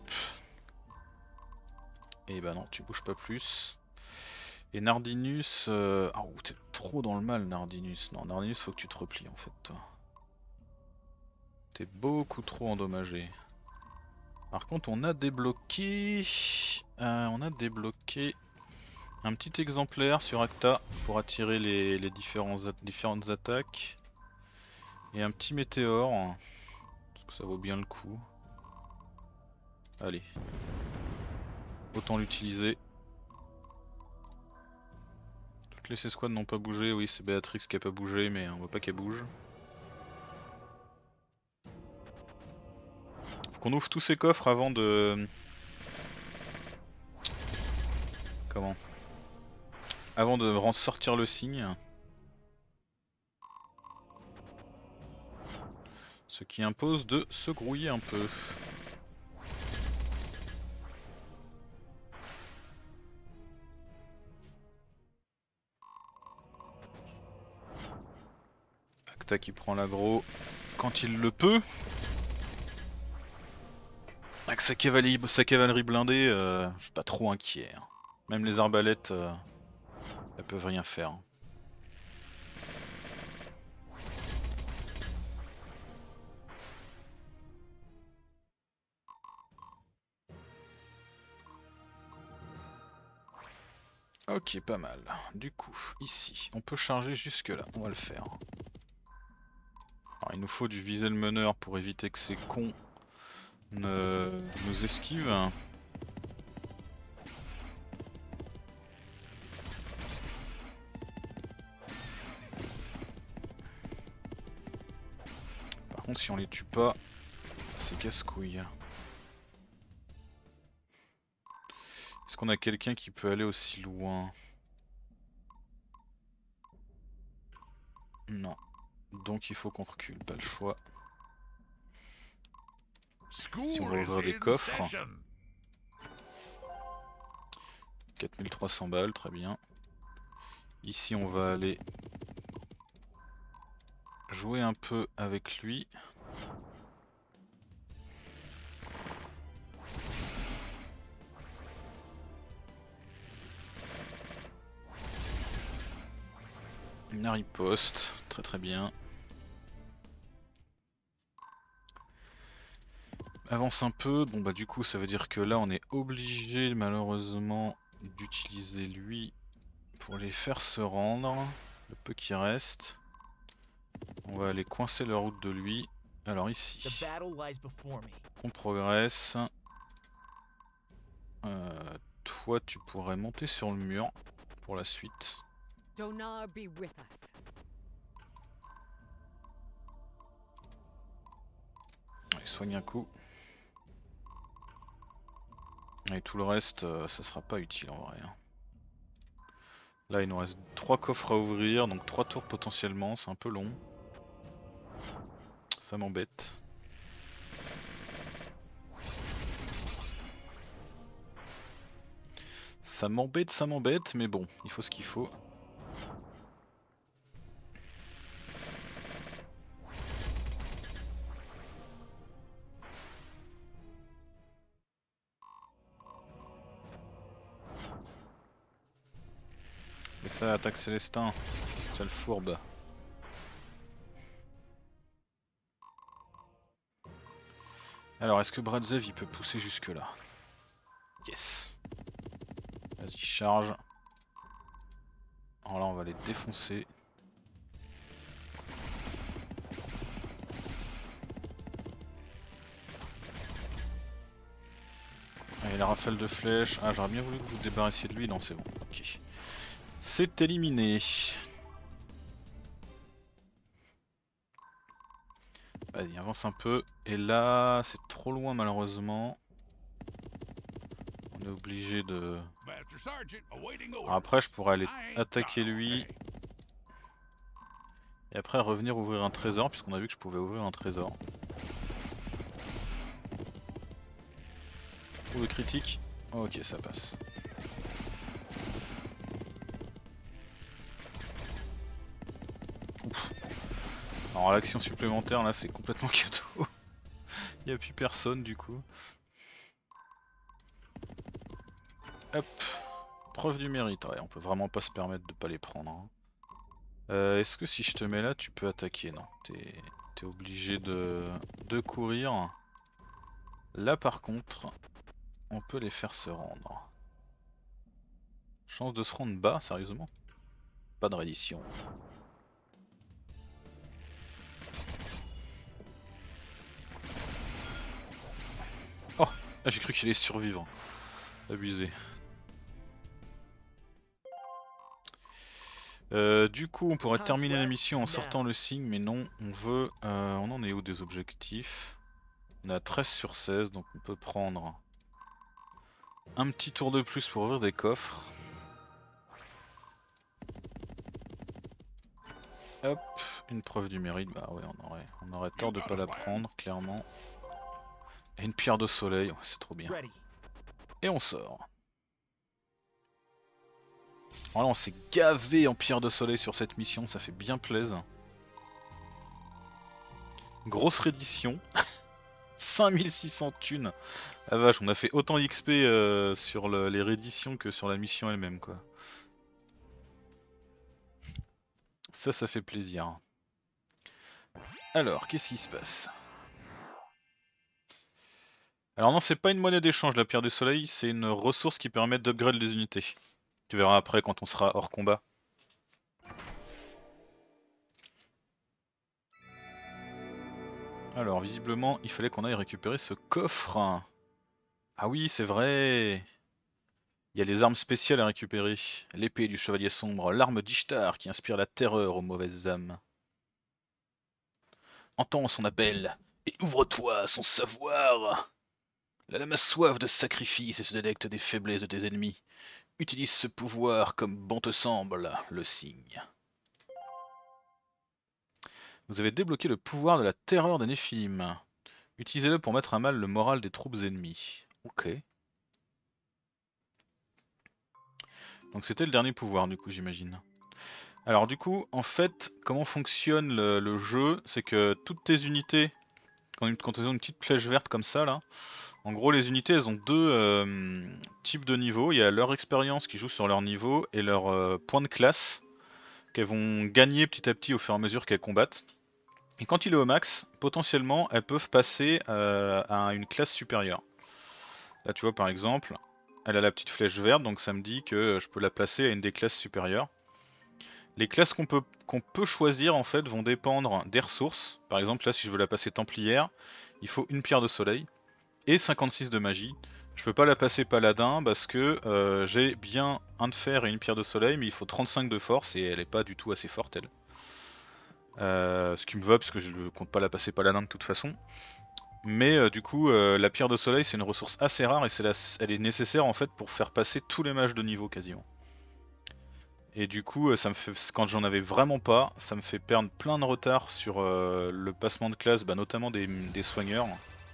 Et bah non, tu bouges pas plus. Et Nardinus... Euh... Ah, oh, t'es trop dans le mal, Nardinus. Non, Nardinus, faut que tu te replies en fait, toi. T'es beaucoup trop endommagé. Par contre, on a débloqué... Euh, on a débloqué un petit exemplaire sur Acta pour attirer les, les différents a différentes attaques. Et un petit météore. Parce que ça vaut bien le coup. Allez. Autant l'utiliser. Toutes les squads n'ont pas bougé, oui c'est Béatrix qui a pas bougé mais on voit pas qu'elle bouge. Faut qu'on ouvre tous ces coffres avant de... Comment? Avant de sortir le signe. Ce qui impose de se grouiller un peu. Acta qui prend l'aggro quand il le peut. Avec sa cavalerie, sa cavalerie blindée, euh, je suis pas trop inquiet. Hein. Même les arbalètes, euh, elles peuvent rien faire. Ok, pas mal. Du coup, ici, on peut charger jusque là, on va le faire. Alors, il nous faut du viser le meneur pour éviter que ces cons ne nous esquivent. Par contre, si on les tue pas, c'est casse-couille. Est-ce qu'on a quelqu'un qui peut aller aussi loin? Non. Donc il faut qu'on recule, pas le choix. Si on va ouvrir des coffres. quatre mille trois cents balles, très bien. Ici on va aller jouer un peu avec lui. Une riposte, très très bien. Avance un peu, bon bah du coup ça veut dire que là on est obligé malheureusement d'utiliser lui pour les faire se rendre, le peu qui reste. On va aller coincer la route de lui. Alors ici, on progresse. Euh, toi tu pourrais monter sur le mur pour la suite. Allez, soigne un coup. Et tout le reste, euh, ça sera pas utile en vrai. Hein. Là il nous reste trois coffres à ouvrir, donc trois tours potentiellement, c'est un peu long. Ça m'embête. Ça m'embête, ça m'embête, mais bon, il faut ce qu'il faut. Et ça, attaque Célestin, c'est le fourbe. Alors, est-ce que Bradzev il peut pousser jusque là? Yes. Vas-y, charge. Alors là, on va les défoncer. Allez, la rafale de flèches. Ah, j'aurais bien voulu que vous vous débarrassiez de lui. Non, c'est bon. Ok. C'est éliminé. Vas-y, avance un peu. Et là, c'est trop loin malheureusement. On est obligé de... Alors après, je pourrais aller attaquer lui. Et après revenir ouvrir un trésor, puisqu'on a vu que je pouvais ouvrir un trésor. Oh, le critique. Ok, ça passe. Ouf. Alors l'action supplémentaire là c'est complètement cadeau. Il n'y a plus personne du coup. Hop. Preuve du mérite. Ouais, on peut vraiment pas se permettre de pas les prendre. Hein. Euh, Est-ce que si je te mets là tu peux attaquer? Non. T'es es obligé de... de courir. Là par contre, on peut les faire se rendre. Chance de se rendre bas, sérieusement? Pas de reddition. Oh, ah, j'ai cru qu'il allait survivre. Abusé. Euh, du coup, on pourrait terminer la mission en sortant le signe, mais non, on veut... Euh, on en est où des objectifs? On a treize sur seize, donc on peut prendre un petit tour de plus pour ouvrir des coffres. Hop, une preuve du mérite, bah ouais, on aurait, on aurait tort de pas la prendre, clairement. Et une pierre de soleil, oh, c'est trop bien. Et on sort. Voilà, on s'est gavé en pierre de soleil sur cette mission, ça fait bien plaisir. Grosse reddition. cinq mille six cents thunes. Ah vache, on a fait autant X P euh, sur le, les redditions que sur la mission elle-même quoi. Ça, ça fait plaisir. Alors, qu'est-ce qui se passe? Alors non, c'est pas une monnaie d'échange la pierre du soleil, c'est une ressource qui permet d'upgrade les unités. Tu verras après quand on sera hors combat. Alors visiblement, il fallait qu'on aille récupérer ce coffre. Ah oui, c'est vrai. Il y a les armes spéciales à récupérer. L'épée du chevalier sombre, l'arme d'Ishtar qui inspire la terreur aux mauvaises âmes. Entends son appel et ouvre-toi à son savoir. La lame a soif de sacrifice et se délecte des faiblesses de tes ennemis. Utilise ce pouvoir comme bon te semble, le signe. Vous avez débloqué le pouvoir de la terreur des Néphilim. Utilisez-le pour mettre à mal le moral des troupes ennemies. Ok. Donc c'était le dernier pouvoir du coup j'imagine. Alors du coup en fait comment fonctionne le, le jeu, c'est que toutes tes unités, quand, quand elles ont une petite flèche verte comme ça là, en gros les unités elles ont deux euh, types de niveaux, il y a leur expérience qui joue sur leur niveau et leur euh, point de classe qu'elles vont gagner petit à petit au fur et à mesure qu'elles combattent. Et quand il est au max, potentiellement elles peuvent passer euh, à une classe supérieure. Là tu vois par exemple, elle a la petite flèche verte donc ça me dit que je peux la placer à une des classes supérieures. Les classes qu'on peut, qu'on peut choisir en fait vont dépendre des ressources. Par exemple là si je veux la passer templière, il faut une pierre de soleil et cinquante-six de magie. Je peux pas la passer paladin parce que euh, j'ai bien un de fer et une pierre de soleil mais il faut trente-cinq de force et elle est pas du tout assez forte elle. Euh, ce qui me va parce que je ne compte pas la passer paladin de toute façon. Mais euh, du coup euh, la pierre de soleil c'est une ressource assez rare et c'est la, elle est nécessaire en fait pour faire passer tous les mages de niveau quasiment. Et du coup, ça me fait, quand j'en avais vraiment pas, ça me fait perdre plein de retard sur euh, le passement de classe, bah, notamment des, des soigneurs.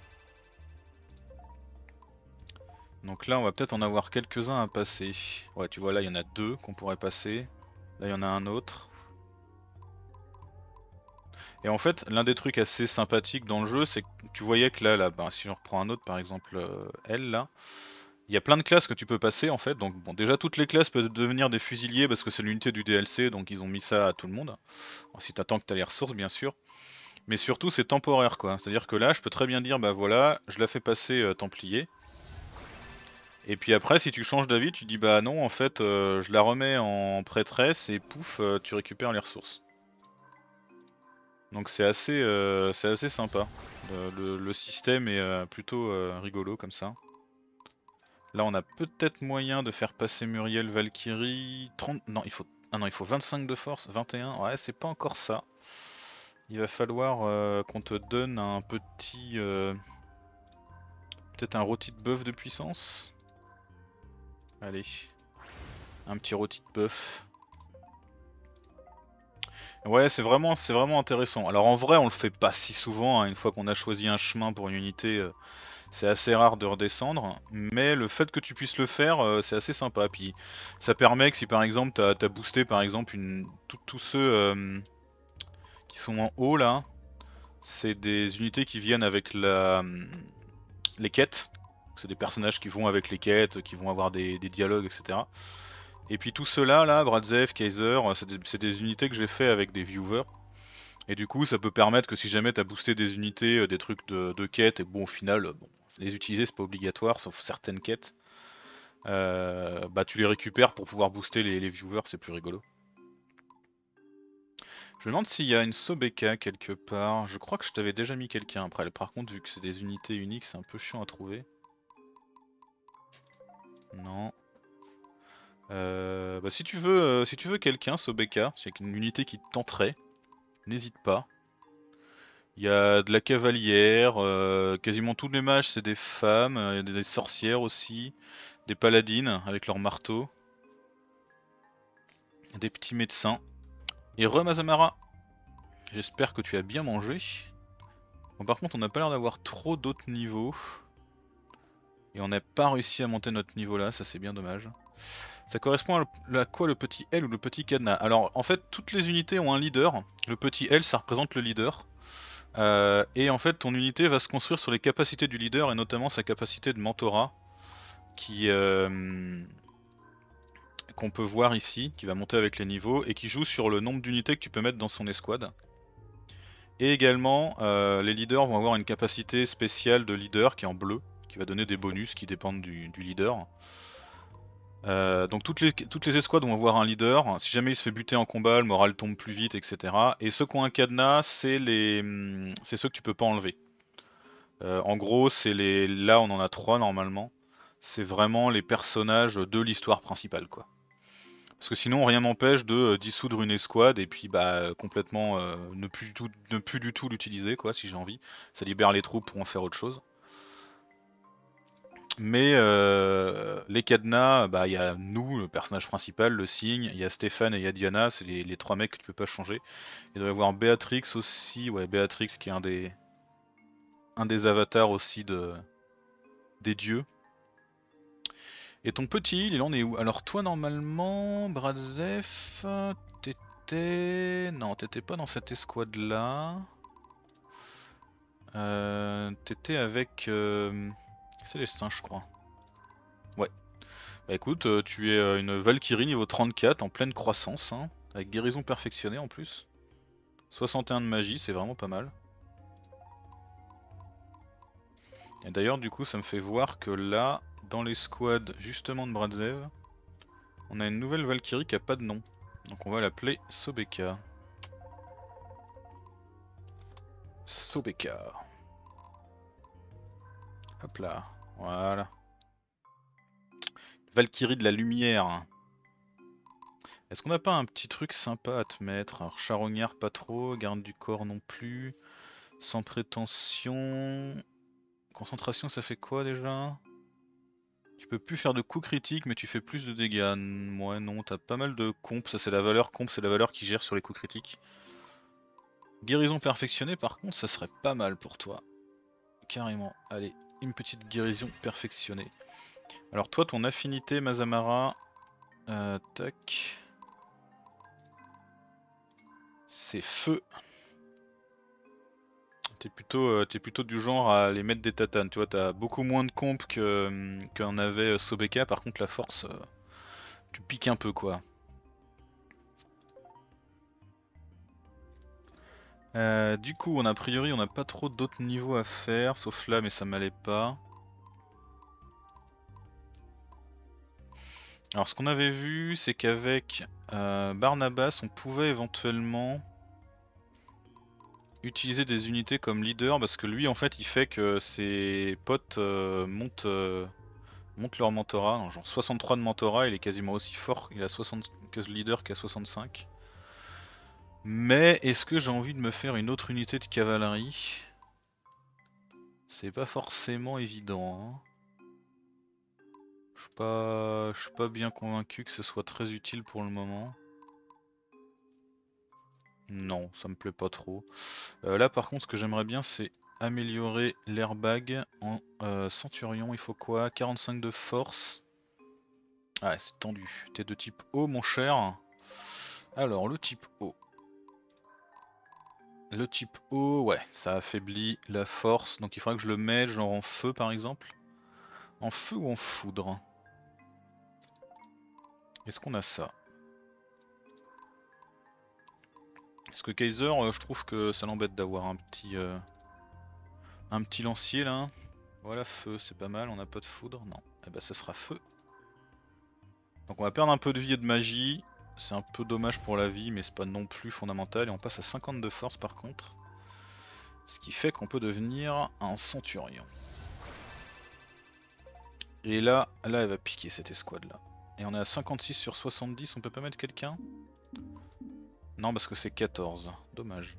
Donc là, on va peut-être en avoir quelques-uns à passer. Ouais, tu vois, là, il y en a deux qu'on pourrait passer. Là, il y en a un autre. Et en fait, l'un des trucs assez sympathiques dans le jeu, c'est que tu voyais que là, là bah, si on reprend un autre, par exemple, euh, elle, là, il y a plein de classes que tu peux passer en fait. Donc, bon, déjà, toutes les classes peuvent devenir des fusiliers parce que c'est l'unité du D L C, donc ils ont mis ça à tout le monde. Bon, si t'attends que t'as les ressources, bien sûr. Mais surtout c'est temporaire quoi, c'est-à-dire que là je peux très bien dire bah voilà, je la fais passer euh, Templier. Et puis après si tu changes d'avis tu dis bah non en fait euh, je la remets en prêtresse et pouf euh, tu récupères les ressources. Donc c'est assez, euh, c'est assez sympa, le, le, le système est euh, plutôt euh, rigolo comme ça. Là on a peut-être moyen de faire passer Muriel Valkyrie, trente, non il faut, ah non il faut vingt-cinq de force, vingt et un, ouais c'est pas encore ça. Il va falloir euh, qu'on te donne un petit... Euh, peut-être un rôti de bœuf de puissance. Allez. Un petit rôti de bœuf. Ouais, c'est vraiment, c'est vraiment intéressant. Alors en vrai, on le fait pas si souvent. Hein. Une fois qu'on a choisi un chemin pour une unité, euh, C'est assez rare de redescendre, mais le fait que tu puisses le faire, euh, c'est assez sympa. Puis ça permet que si par exemple t'as as boosté par exemple une tous ceux euh, qui sont en haut là, c'est des unités qui viennent avec la les quêtes. C'est des personnages qui vont avec les quêtes, qui vont avoir des, des dialogues, et cetera. Et puis tout cela là, Bradzev, Kaiser, c'est des, des unités que j'ai fait avec des viewers. Et du coup, ça peut permettre que si jamais t'as boosté des unités, euh, des trucs de, de quêtes, et bon, au final, euh, bon, les utiliser c'est pas obligatoire, sauf certaines quêtes, euh, bah tu les récupères pour pouvoir booster les, les viewers, c'est plus rigolo. Je me demande s'il y a une Sobeka quelque part. Je crois que je t'avais déjà mis quelqu'un après. Par contre, vu que c'est des unités uniques, c'est un peu chiant à trouver. Non. Euh, bah si tu veux, euh, si tu veux quelqu'un, Sobeka, c'est une unité qui te tenterait, n'hésite pas. Il y a de la cavalière, euh, quasiment tous les mages c'est des femmes, il y a des sorcières aussi, des paladines avec leurs marteaux, des petits médecins. Et re-Mazamara, j'espère que tu as bien mangé. Bon, par contre on n'a pas l'air d'avoir trop d'autres niveaux. Et on n'a pas réussi à monter notre niveau là, ça c'est bien dommage. Ça correspond à quoi le petit L ou le petit cadenas? Alors en fait toutes les unités ont un leader, le petit L ça représente le leader. Euh, et en fait ton unité va se construire sur les capacités du leader et notamment sa capacité de mentorat qui euh, qu'on peut voir ici, qui va monter avec les niveaux et qui joue sur le nombre d'unités que tu peux mettre dans son escouade. Et également euh, les leaders vont avoir une capacité spéciale de leader qui est en bleu, qui va donner des bonus qui dépendent du, du leader. Euh, donc toutes les, toutes les escouades vont avoir un leader, si jamais il se fait buter en combat, le moral tombe plus vite, et cetera. Et ceux qui ont un cadenas, c'est les, c'est ceux que tu peux pas enlever. Euh, en gros, c'est les, là on en a trois normalement. C'est vraiment les personnages de l'histoire principale, quoi. Parce que sinon rien n'empêche de euh, dissoudre une escouade et puis bah complètement euh, ne plus du tout, ne plus du tout l'utiliser, quoi, si j'ai envie. Ça libère les troupes pour en faire autre chose. Mais euh, les cadenas, bah il y a nous, le personnage principal, le cygne, il y a Stéphane et il y a Diana, c'est les, les trois mecs que tu peux pas changer. Il doit y avoir Béatrix aussi, ouais Béatrix qui est un des un des avatars aussi de des dieux. Et ton petit, il en est où? Alors toi normalement, Bradzev, t'étais... Non, t'étais pas dans cette escouade là. Euh, t'étais avec euh, Célestin je crois. Ouais. Bah écoute, euh, tu es euh, une Valkyrie niveau trente-quatre en pleine croissance, hein, avec guérison perfectionnée en plus. soixante et un de magie, c'est vraiment pas mal. Et d'ailleurs du coup ça me fait voir que là, dans l'escouade justement de Bradzev, on a une nouvelle Valkyrie qui a pas de nom. Donc on va l'appeler Sobeka. Sobeka. Hop là, voilà. Valkyrie de la lumière. Est-ce qu'on n'a pas un petit truc sympa à te mettre? Alors charognard pas trop, garde du corps non plus. Sans prétention. Concentration ça fait quoi déjà? Tu peux plus faire de coups critiques mais tu fais plus de dégâts. Ouais non, t'as pas mal de comp, ça c'est la valeur comp, c'est la valeur qui gère sur les coups critiques. Guérison perfectionnée par contre ça serait pas mal pour toi. Carrément, allez, une petite guérison perfectionnée. Alors toi ton affinité Mazamara, euh, tac, c'est feu. T'es plutôt, euh, t'es plutôt du genre à les mettre des tatanes, tu vois, t'as beaucoup moins de comp que qu'en avait euh, Sobeka, par contre la force, euh, tu piques un peu quoi. Euh, du coup, on a, a priori, on n'a pas trop d'autres niveaux à faire, sauf là, mais ça m'allait pas. Alors ce qu'on avait vu, c'est qu'avec euh, Barnabas, on pouvait éventuellement utiliser des unités comme leader, parce que lui, en fait, il fait que ses potes euh, montent, euh, montent leur mentorat. Non, genre soixante-trois de mentorat, il est quasiment aussi fort, il a soixante que leader qu'à soixante-cinq. Mais est-ce que j'ai envie de me faire une autre unité de cavalerie? C'est pas forcément évident, hein. Je suis pas... je suis pas bien convaincu que ce soit très utile pour le moment. Non, ça me plaît pas trop. Euh, là par contre ce que j'aimerais bien c'est améliorer l'airbag en euh, centurion. Il faut quoi? quarante-cinq de force. Ah, c'est tendu. T'es de type eau, mon cher. Alors, le type eau. Le type eau, ouais, ça affaiblit la force. Donc il faudra que je le mette genre en feu par exemple. En feu ou en foudre? Est-ce qu'on a ça? Parce que Kaiser, euh, je trouve que ça l'embête d'avoir un petit euh, un petit lancier là. Voilà, feu, c'est pas mal. On n'a pas de foudre, non. Eh ben ça sera feu. Donc on va perdre un peu de vie et de magie. C'est un peu dommage pour la vie, mais c'est pas non plus fondamental. Et on passe à cinquante de force par contre. Ce qui fait qu'on peut devenir un centurion. Et là, là elle va piquer cette escouade là. Et on est à cinquante-six sur soixante-dix, on peut pas mettre quelqu'un? Non parce que c'est quatorze, dommage.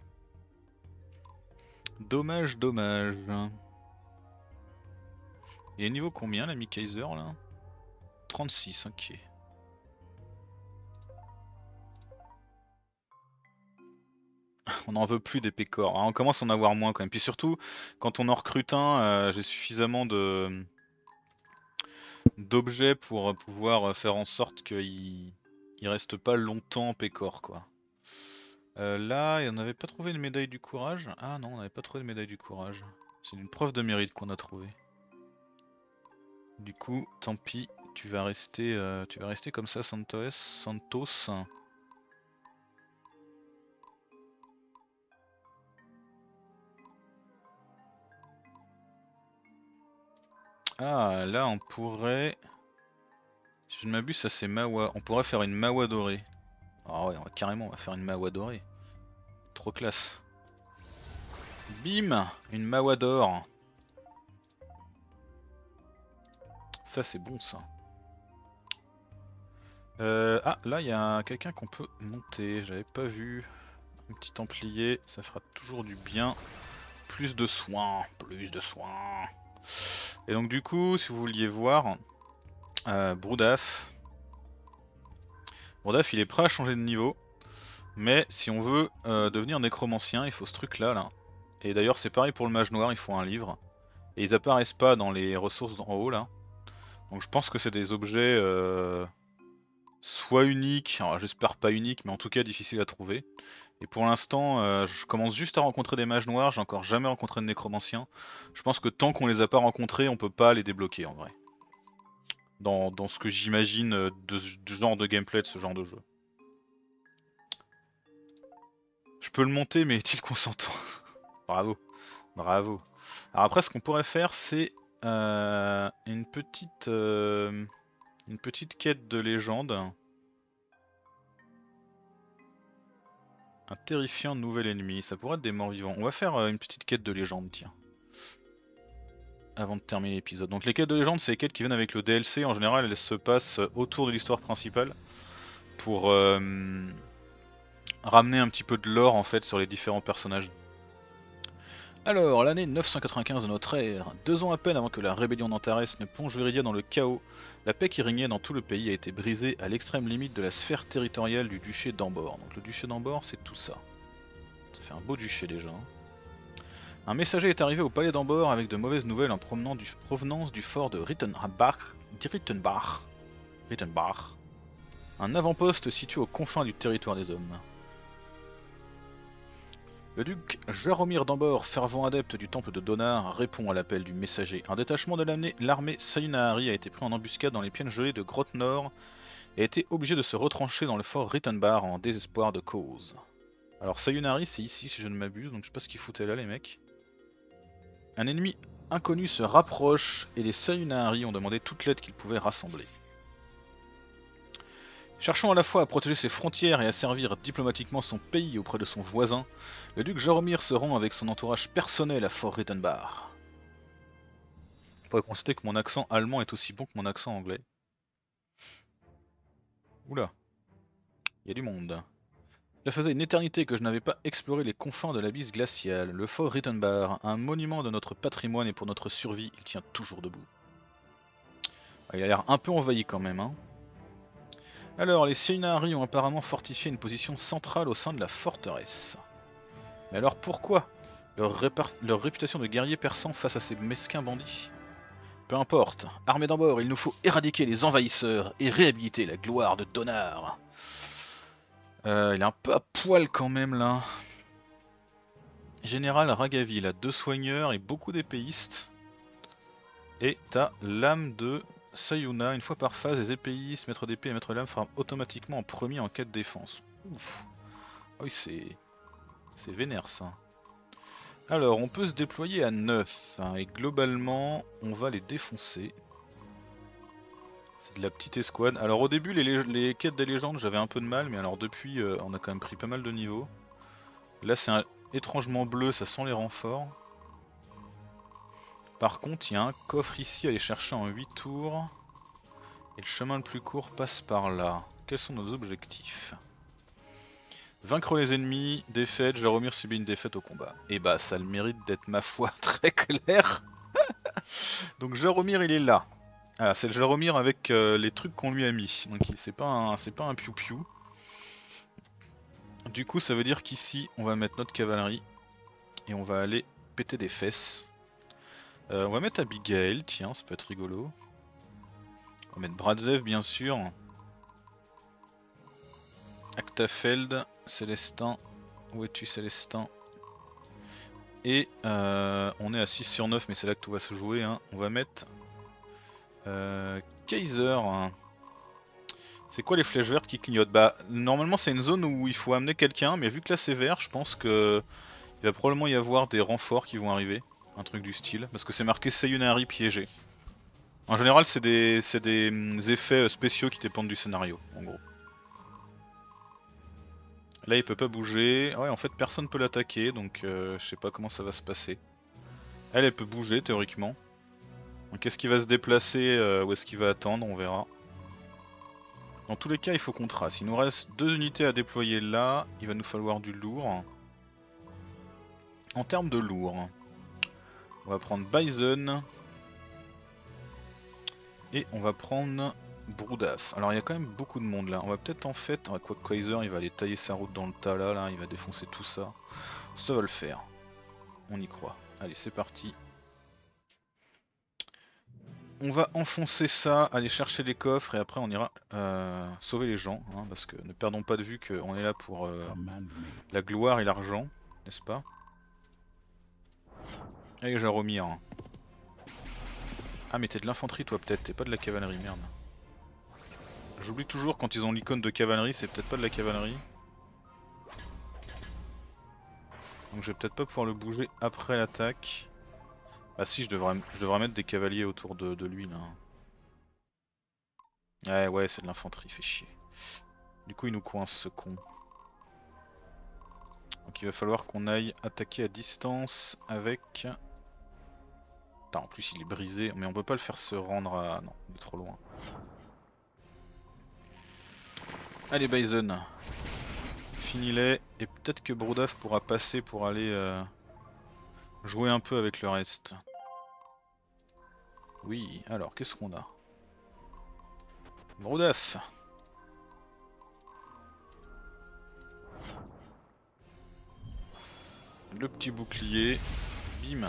Dommage, dommage. Il est niveau combien l'ami Kaiser là? trente-six, ok. On n'en veut plus des pécores, hein. On commence à en avoir moins quand même. Puis surtout, quand on en recrute un, euh, j'ai suffisamment de d'objets pour pouvoir faire en sorte qu'il il reste pas longtemps pécore quoi. Euh, là, on n'avait pas trouvé une médaille du courage. Ah non, on n'avait pas trouvé de médaille du courage. C'est une preuve de mérite qu'on a trouvé. Du coup, tant pis, tu vas rester, euh, tu vas rester comme ça, Santos. Santos. Ah, là, on pourrait, si je ne m'abuse, ça c'est Mawa. On pourrait faire une Mawa dorée. Ah ouais, on va, carrément, on va faire une Mawa dorée. Trop classe. Bim, une Mawa d'or. Ça c'est bon ça. Euh, ah, là il y a quelqu'un qu'on peut monter, j'avais pas vu. Un petit templier, ça fera toujours du bien. Plus de soins, plus de soins. Et donc du coup, si vous vouliez voir, euh, Broudaf. Broudaf il est prêt à changer de niveau. Mais si on veut euh, devenir nécromancien, il faut ce truc là, là. Et d'ailleurs c'est pareil pour le mage noir, il faut un livre. Et ils apparaissent pas dans les ressources en haut là. Donc je pense que c'est des objets euh, soit uniques, alors j'espère pas uniques, mais en tout cas difficiles à trouver. Et pour l'instant, euh, je commence juste à rencontrer des mages noirs, j'ai encore jamais rencontré de nécromanciens. Je pense que tant qu'on les a pas rencontrés, on peut pas les débloquer en vrai. Dans, dans ce que j'imagine de, de ce genre de gameplay de ce genre de jeu. Je peux le monter, mais est-il consentant? Bravo, bravo. Alors après, ce qu'on pourrait faire, c'est euh, une petite euh, une petite quête de légende. Un terrifiant nouvel ennemi, ça pourrait être des morts vivants. On va faire euh, une petite quête de légende, tiens. Avant de terminer l'épisode. Donc les quêtes de légende, c'est les quêtes qui viennent avec le D L C. En général, elles se passent autour de l'histoire principale. Pour euh, ramener un petit peu de lore en fait sur les différents personnages. Alors, l'année neuf cent quatre-vingt-quinze de notre ère, deux ans à peine avant que la rébellion d'Antares ne plonge Viridia dans le chaos, la paix qui régnait dans tout le pays a été brisée à l'extrême limite de la sphère territoriale du duché d'Ambor. Donc le duché d'Ambor, c'est tout ça. Ça fait un beau duché déjà. Un messager est arrivé au palais d'Ambor avec de mauvaises nouvelles en provenant du, provenance du fort de Rittenbach, Rittenbach, Rittenbach, un avant-poste situé aux confins du territoire des hommes. Le duc Jaromir d'Ambor, fervent adepte du temple de Donar, répond à l'appel du messager. Un détachement de l'armée Sayunahari a été pris en embuscade dans les plaines gelées de Grotte Nord et a été obligé de se retrancher dans le fort Rittenbach en désespoir de cause. Alors Sayunahari c'est ici si je ne m'abuse, donc je sais pas ce qu'ils foutaient là les mecs. Un ennemi inconnu se rapproche et les Sayunahari ont demandé toute l'aide qu'ils pouvaient rassembler. Cherchant à la fois à protéger ses frontières et à servir diplomatiquement son pays auprès de son voisin, le duc Jaromir se rend avec son entourage personnel à Fort Rittenbach. Il faudrait constater que mon accent allemand est aussi bon que mon accent anglais. Oula, il y a du monde. Cela faisait une éternité que je n'avais pas exploré les confins de l'abysse glaciale. Le fort Rittenbach, un monument de notre patrimoine et pour notre survie, il tient toujours debout. Il a l'air un peu envahi quand même, hein. Alors, les Sayunahari ont apparemment fortifié une position centrale au sein de la forteresse. Mais alors pourquoi? Leur, leur réputation de guerriers persans face à ces mesquins bandits. Peu importe, armés d'en bord, il nous faut éradiquer les envahisseurs et réhabiliter la gloire de Donar. Euh, il est un peu à poil quand même là. Général Ragaville a deux soigneurs et beaucoup d'épéistes. Et t'as l'âme de Sayuna. Une fois par phase, les épéistes, maître d'épée et maître lame frappent automatiquement en premier en cas de défense. Ouf. Oh oui, c'est... c'est vénère ça. Alors, on peut se déployer à neuf, hein, et globalement, on va les défoncer. C'est de la petite escouade. Alors au début, les, les quêtes des légendes, j'avais un peu de mal, mais alors depuis, euh, on a quand même pris pas mal de niveaux. Là, c'est étrangement bleu, ça sent les renforts. Par contre, il y a un coffre ici à aller chercher en huit tours. Et le chemin le plus court passe par là. Quels sont nos objectifs? Vaincre les ennemis, défaite, Jaromir subit une défaite au combat. Et bah ça a le mérite d'être ma foi très clair. Donc Jaromir il est là. Ah c'est le Jaromir avec euh, les trucs qu'on lui a mis. Donc c'est pas un c'est pas un piou piou. Du coup ça veut dire qu'ici on va mettre notre cavalerie. Et on va aller péter des fesses. Euh, on va mettre Abigail, tiens ça peut être rigolo. On va mettre Bradzev bien sûr. Actafeld, Célestin, où es-tu Célestin? Et euh, on est à six sur neuf mais c'est là que tout va se jouer, hein. On va mettre euh, Kaiser. C'est quoi les flèches vertes qui clignotent? Bah normalement c'est une zone où il faut amener quelqu'un, mais vu que là c'est vert, je pense que il va probablement y avoir des renforts qui vont arriver. Un truc du style, parce que c'est marqué Sayunari piégé. En général c'est des, des hum, effets spéciaux qui dépendent du scénario, en gros. Là il peut pas bouger, ouais en fait personne peut l'attaquer donc euh, je sais pas comment ça va se passer. Elle elle peut bouger théoriquement. Donc est-ce qu'il va se déplacer euh, ou est-ce qu'il va attendre, on verra. Dans tous les cas il faut qu'on trace, il nous reste deux unités à déployer là, il va nous falloir du lourd. En termes de lourd, on va prendre Bison. Et on va prendre Broudaf. Alors il y a quand même beaucoup de monde là. On va peut-être en fait, quoi que Kaiser il va aller tailler sa route dans le tas là, là, il va défoncer tout ça. Ça va le faire. On y croit. Allez c'est parti. On va enfoncer ça, aller chercher les coffres et après on ira euh, sauver les gens. Hein, parce que ne perdons pas de vue qu'on est là pour euh, la gloire et l'argent, n'est-ce pas? Allez Jaromir. Ah mais t'es de l'infanterie toi peut-être, t'es pas de la cavalerie, merde. J'oublie toujours quand ils ont l'icône de cavalerie, c'est peut-être pas de la cavalerie. Donc je vais peut-être pas pouvoir le bouger après l'attaque. Ah si, je devrais, je devrais mettre des cavaliers autour de, de lui là. Ouais ouais c'est de l'infanterie, fait chier. Du coup il nous coince ce con. Donc il va falloir qu'on aille attaquer à distance avec... Putain, en plus il est brisé, mais on peut pas le faire se rendre à... Non, il est trop loin. Allez Bison, finis-les, et peut-être que Broudaf pourra passer pour aller euh, jouer un peu avec le reste. Oui, alors qu'est-ce qu'on a? Broudaf. Le petit bouclier, bim.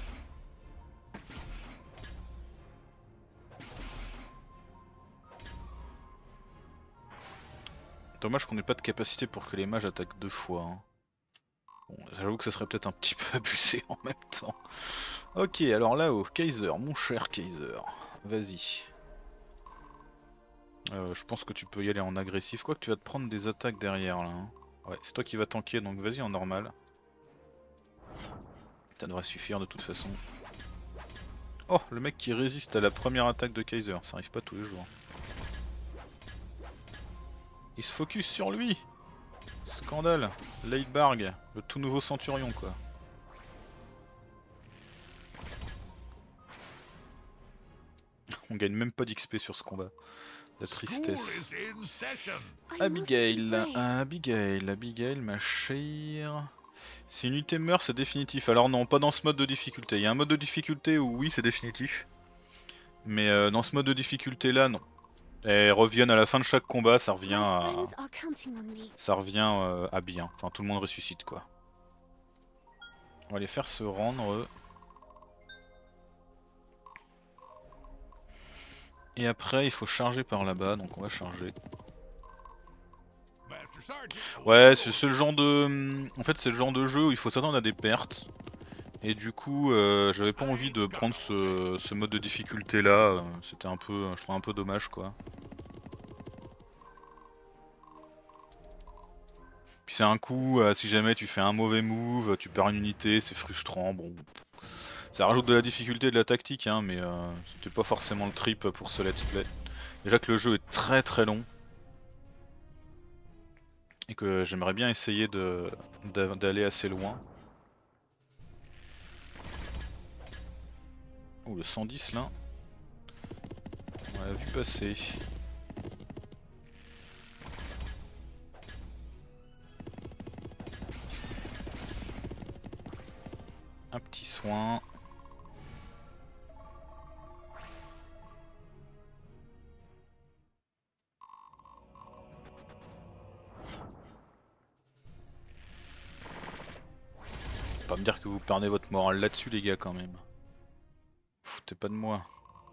Dommage qu'on n'ait pas de capacité pour que les mages attaquent deux fois. Hein. Bon, j'avoue que ça serait peut-être un petit peu abusé en même temps. Ok, alors là-haut, Kaiser, mon cher Kaiser, vas-y. Euh, je pense que tu peux y aller en agressif, quoi que tu vas te prendre des attaques derrière là. Hein. Ouais, c'est toi qui vas tanker, donc vas-y en normal. Ça devrait suffire de toute façon. Oh, le mec qui résiste à la première attaque de Kaiser, ça arrive pas tous les jours. Il se focus sur lui. Scandale, Leidbarg, le tout nouveau centurion quoi. On gagne même pas d'X P sur ce combat. La tristesse. Abigail, Abigail, Abigail, ma chère. Si une unité meurt, c'est définitif. Alors non, pas dans ce mode de difficulté. Il y a un mode de difficulté où oui, c'est définitif. Mais euh, dans ce mode de difficulté là, non. Et reviennent à la fin de chaque combat, ça revient à... Ça revient euh, à bien. Enfin, tout le monde ressuscite quoi. On va les faire se rendre eux. Et après il faut charger par là-bas, donc on va charger. Ouais, c'est le genre de... En fait c'est le genre de jeu où il faut s'attendre à des pertes. Et du coup euh, j'avais pas envie de prendre ce, ce mode de difficulté là, c'était un peu, je trouve un peu dommage quoi. Puis c'est un coup, euh, si jamais tu fais un mauvais move, tu perds une unité, c'est frustrant, bon... Ça rajoute de la difficulté et de la tactique hein, mais euh, c'était pas forcément le trip pour ce let's play. Déjà que le jeu est très très long. Et que j'aimerais bien essayer de d'aller assez loin. Oh le cent dix là. On l'a vu passer. Un petit soin. Faut pas me dire que vous perdez votre morale là-dessus les gars quand même. Foutez pas de moi.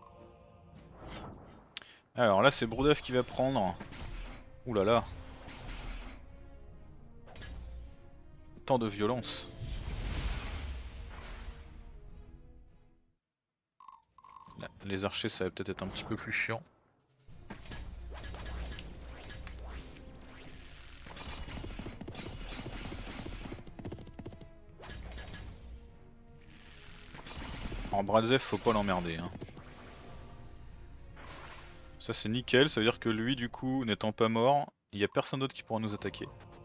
Alors là c'est Broudaf qui va prendre. Ouh là là. Tant de violence. Là, les archers ça va peut-être être un petit peu plus chiant. En Bradzev faut pas l'emmerder hein. Ça c'est nickel, ça veut dire que lui du coup n'étant pas mort, il n'y a personne d'autre qui pourra nous attaquer.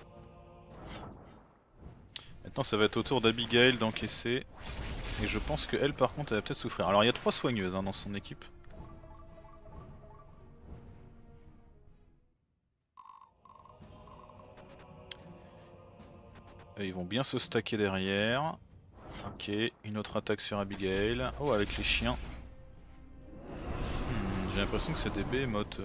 Maintenant ça va être au tour d'Abigail d'encaisser. Et je pense qu'elle par contre elle va peut-être souffrir. Alors il y a trois soigneuses hein, dans son équipe. Et ils vont bien se stacker derrière. Ok, une autre attaque sur Abigail. Oh avec les chiens. Hmm, j'ai l'impression que c'est des behemoths.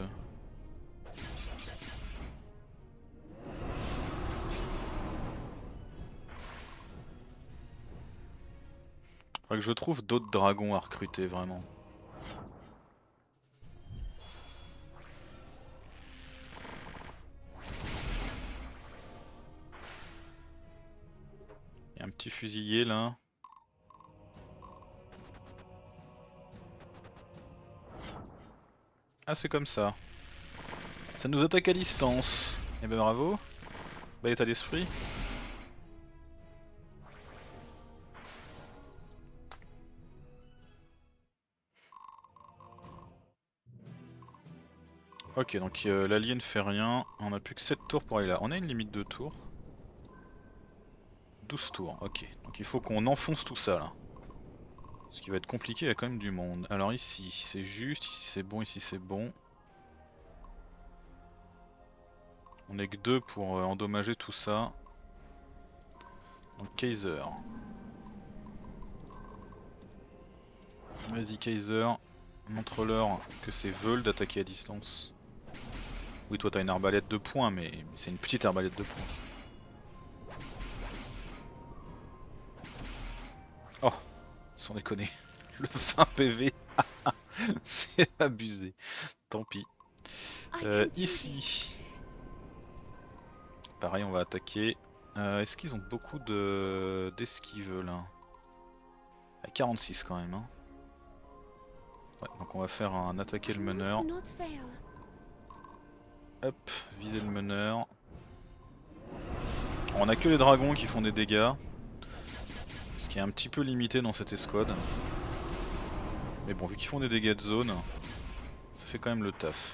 Faudrait que je trouve d'autres dragons à recruter vraiment. Il y a un petit fusilier là. Ah c'est comme ça. Ça nous attaque à distance. Et ben bravo. Bel état d'esprit. Ok donc euh, l'allié ne fait rien. On a plus que sept tours pour aller là. On a une limite de tours. douze tours, ok. Donc il faut qu'on enfonce tout ça là. Ce qui va être compliqué, il y a quand même du monde. Alors ici c'est juste, ici c'est bon, ici c'est bon. On est que deux pour euh, endommager tout ça. Donc Kaiser. Vas-y Kaiser, montre-leur que c'est veule d'attaquer à distance. Oui toi t'as une arbalète de poing mais c'est une petite arbalète de poing. Oh, sans déconner. Le vingt P V. C'est abusé. Tant pis. Euh, ici. Pareil on va attaquer. Euh, Est-ce qu'ils ont beaucoup de d'esquive là? À quarante-six quand même hein. Ouais, donc on va faire un attaquer le meneur. Hop, viser le meneur. On a que les dragons qui font des dégâts. Ce qui est un petit peu limité dans cette escouade. Mais bon, vu qu'ils font des dégâts de zone, ça fait quand même le taf.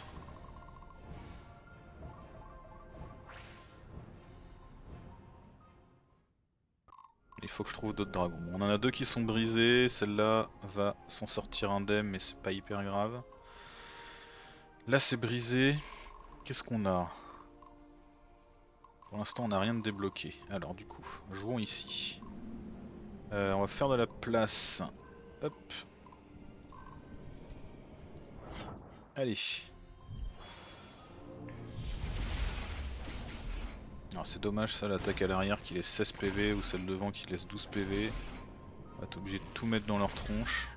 Il faut que je trouve d'autres dragons. Bon, on en a deux qui sont brisés, celle-là va s'en sortir indemne mais c'est pas hyper grave. Là c'est brisé. Qu'est-ce qu'on a? Pour l'instant on n'a rien de débloqué. Alors du coup, jouons ici. Euh, on va faire de la place. Hop. Allez. Alors c'est dommage ça, l'attaque à l'arrière qui laisse seize P V ou celle devant qui laisse douze P V. On va être obligé de tout mettre dans leur tronche.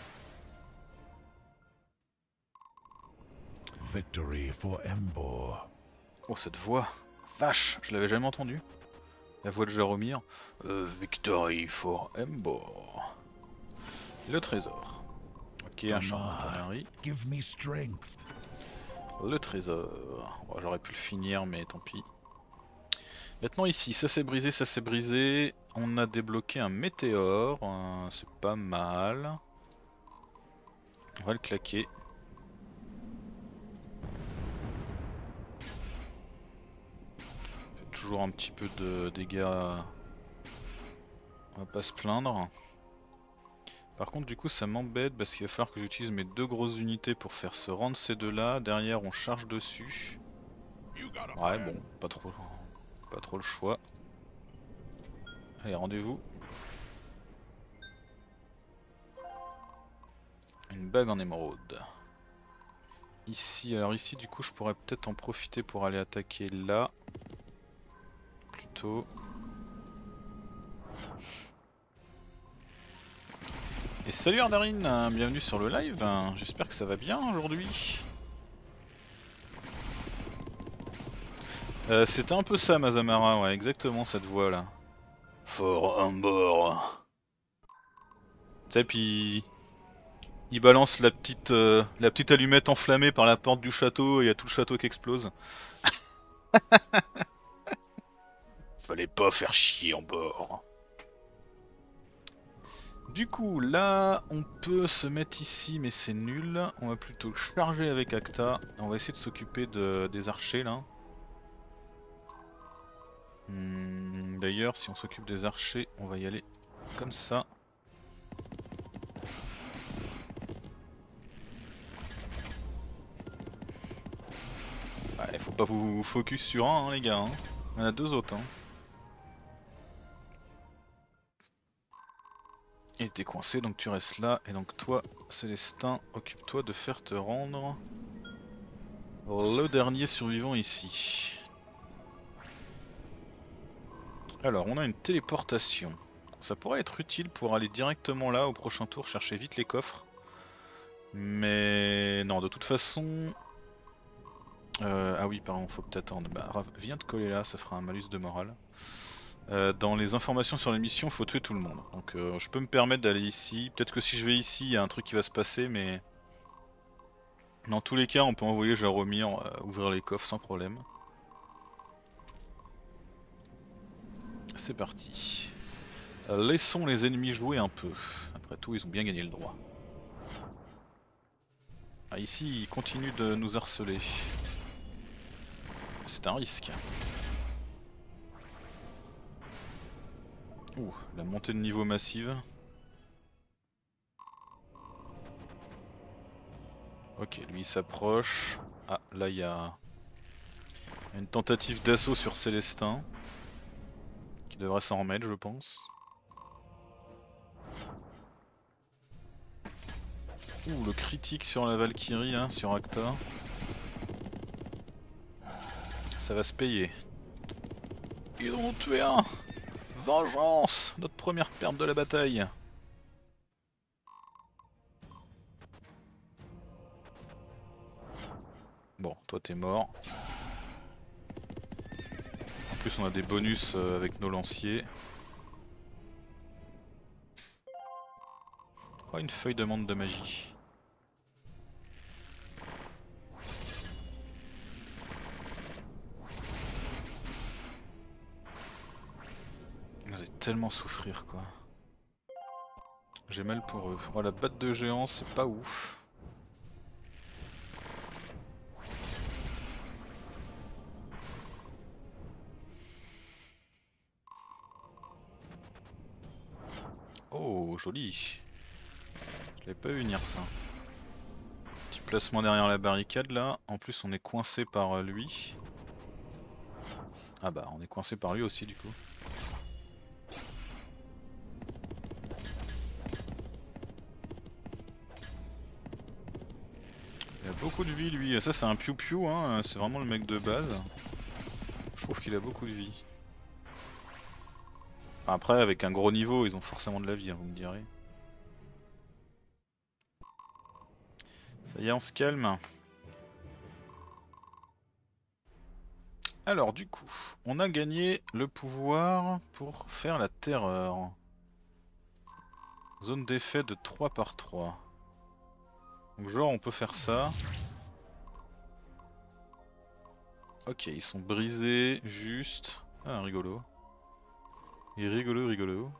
Victory for Embor. Oh cette voix, vache, je l'avais jamais entendue. La voix de Jaromir. Euh, Victory for Embor. Le trésor. Ok, un champ d'artillerie. Give me strength. Le trésor. Bon, j'aurais pu le finir mais tant pis. Maintenant ici, ça s'est brisé, ça s'est brisé. On a débloqué un météore, euh, c'est pas mal. On va le claquer. Fait toujours un petit peu de dégâts. On va pas se plaindre. Par contre du coup ça m'embête parce qu'il va falloir que j'utilise mes deux grosses unités pour faire se rendre ces deux là. Derrière on charge dessus. Ouais bon, pas trop, pas trop le choix. Allez, rendez-vous. Une bague en émeraude. Ici, alors ici du coup je pourrais peut-être en profiter pour aller attaquer là. Plutôt. Et salut Ardarine, bienvenue sur le live, j'espère que ça va bien aujourd'hui. Euh, C'était un peu ça Mazamara, ouais, exactement cette voix là. For Embor. Tu sais, puis il balance la petite, euh, la petite allumette enflammée par la porte du château et il y a tout le château qui explose. Fallait pas faire chier Embor. Du coup, là, on peut se mettre ici, mais c'est nul. On va plutôt charger avec Acta. On va essayer de s'occuper de, des archers, là. Hmm, D'ailleurs, si on s'occupe des archers, on va y aller comme ça. Ouais, faut pas vous focus sur un, hein, les gars. Hein. Il y en a deux autres. Hein. Et t'es coincé, donc tu restes là. Et donc toi, Célestin, occupe-toi de faire te rendre le dernier survivant ici. Alors, on a une téléportation. Ça pourrait être utile pour aller directement là au prochain tour, chercher vite les coffres. Mais non, de toute façon... Euh, ah oui, pardon, faut peut-être attendre. Bah, Rav, viens te coller là, ça fera un malus de morale. Euh, dans les informations sur l'émission, faut tuer tout le monde. Donc euh, je peux me permettre d'aller ici. Peut-être que si je vais ici, il y a un truc qui va se passer, mais... Dans tous les cas, on peut envoyer Jaromir euh, ouvrir les coffres sans problème. C'est parti. Euh, laissons les ennemis jouer un peu. Après tout, ils ont bien gagné le droit. Ah, ici, ils continuent de nous harceler. C'est un risque. Ouh, la montée de niveau massive. Ok, lui il s'approche. Ah, là il y a une tentative d'assaut sur Célestin. Qui devrait s'en remettre, je pense. Ouh, le critique sur la Valkyrie, hein, sur Acta. Ça va se payer. Ils en ont tué un! Vengeance! Notre première perte de la bataille. Bon, toi t'es mort. En plus on a des bonus avec nos lanciers. Oh, une feuille de monde de magie. Vous allez tellement souffrir quoi. J'ai mal pour eux. Oh, la batte de géant c'est pas ouf. Oh joli. Je l'avais pas vu venir ça. Petit placement derrière la barricade là. En plus on est coincé par lui. Ah bah on est coincé par lui aussi du coup. Il a beaucoup de vie lui, ça c'est un piou piou hein, c'est vraiment le mec de base. Je trouve qu'il a beaucoup de vie. Enfin, après, avec un gros niveau, ils ont forcément de la vie, hein, vous me direz. Ça y est, on se calme. Alors du coup, on a gagné le pouvoir pour faire la terreur. Zone d'effet de trois par trois. Donc genre on peut faire ça. Ok, ils sont brisés, juste... Ah, rigolo. Et rigolo, rigolo.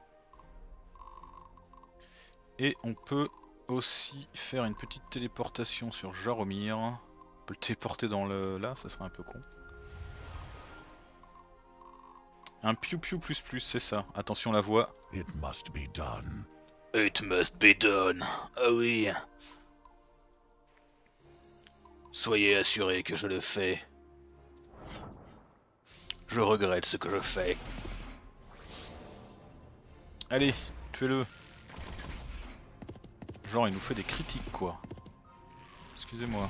Et on peut aussi faire une petite téléportation sur Jaromir. On peut le téléporter dans le... là, ça serait un peu con. Un piou piou plus plus, c'est ça. Attention la voix. It must be done. It must be done. Ah oui. Soyez assurés que je le fais. Je regrette ce que je fais. Allez, tuez-le. Genre il nous fait des critiques quoi. Excusez-moi.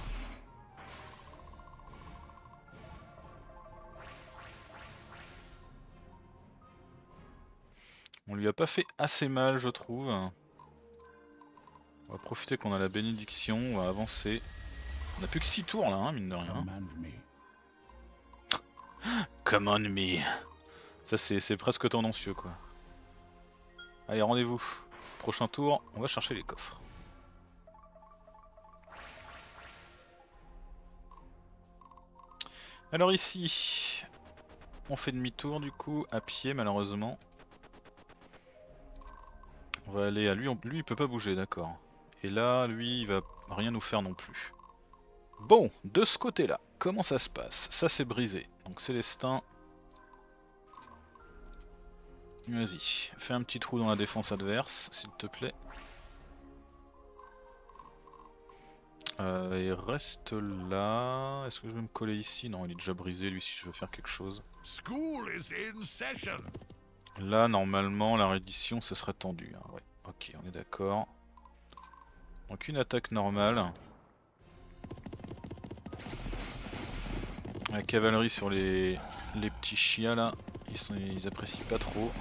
On lui a pas fait assez mal je trouve. On va profiter qu'on a la bénédiction, on va avancer. On a plus que six tours là, hein, mine de rien. Command me. Command me. Ça c'est presque tendancieux quoi. Allez, rendez-vous. Prochain tour, on va chercher les coffres. Alors ici, on fait demi-tour du coup, à pied malheureusement. On va aller à lui, lui il peut pas bouger, d'accord. Et là, lui il va rien nous faire non plus. Bon, de ce côté-là, comment ça se passe? Ça c'est brisé, donc Célestin... Vas-y, fais un petit trou dans la défense adverse, s'il te plaît. Euh, et reste là. Est-ce que je vais me coller ici? Non, il est déjà brisé lui si je veux faire quelque chose. School is in session. Là, normalement, la reddition ce serait tendu. Hein. Ouais, ok, on est d'accord. Donc une attaque normale. La cavalerie sur les, les petits chiens là, ils, sont, ils apprécient pas trop.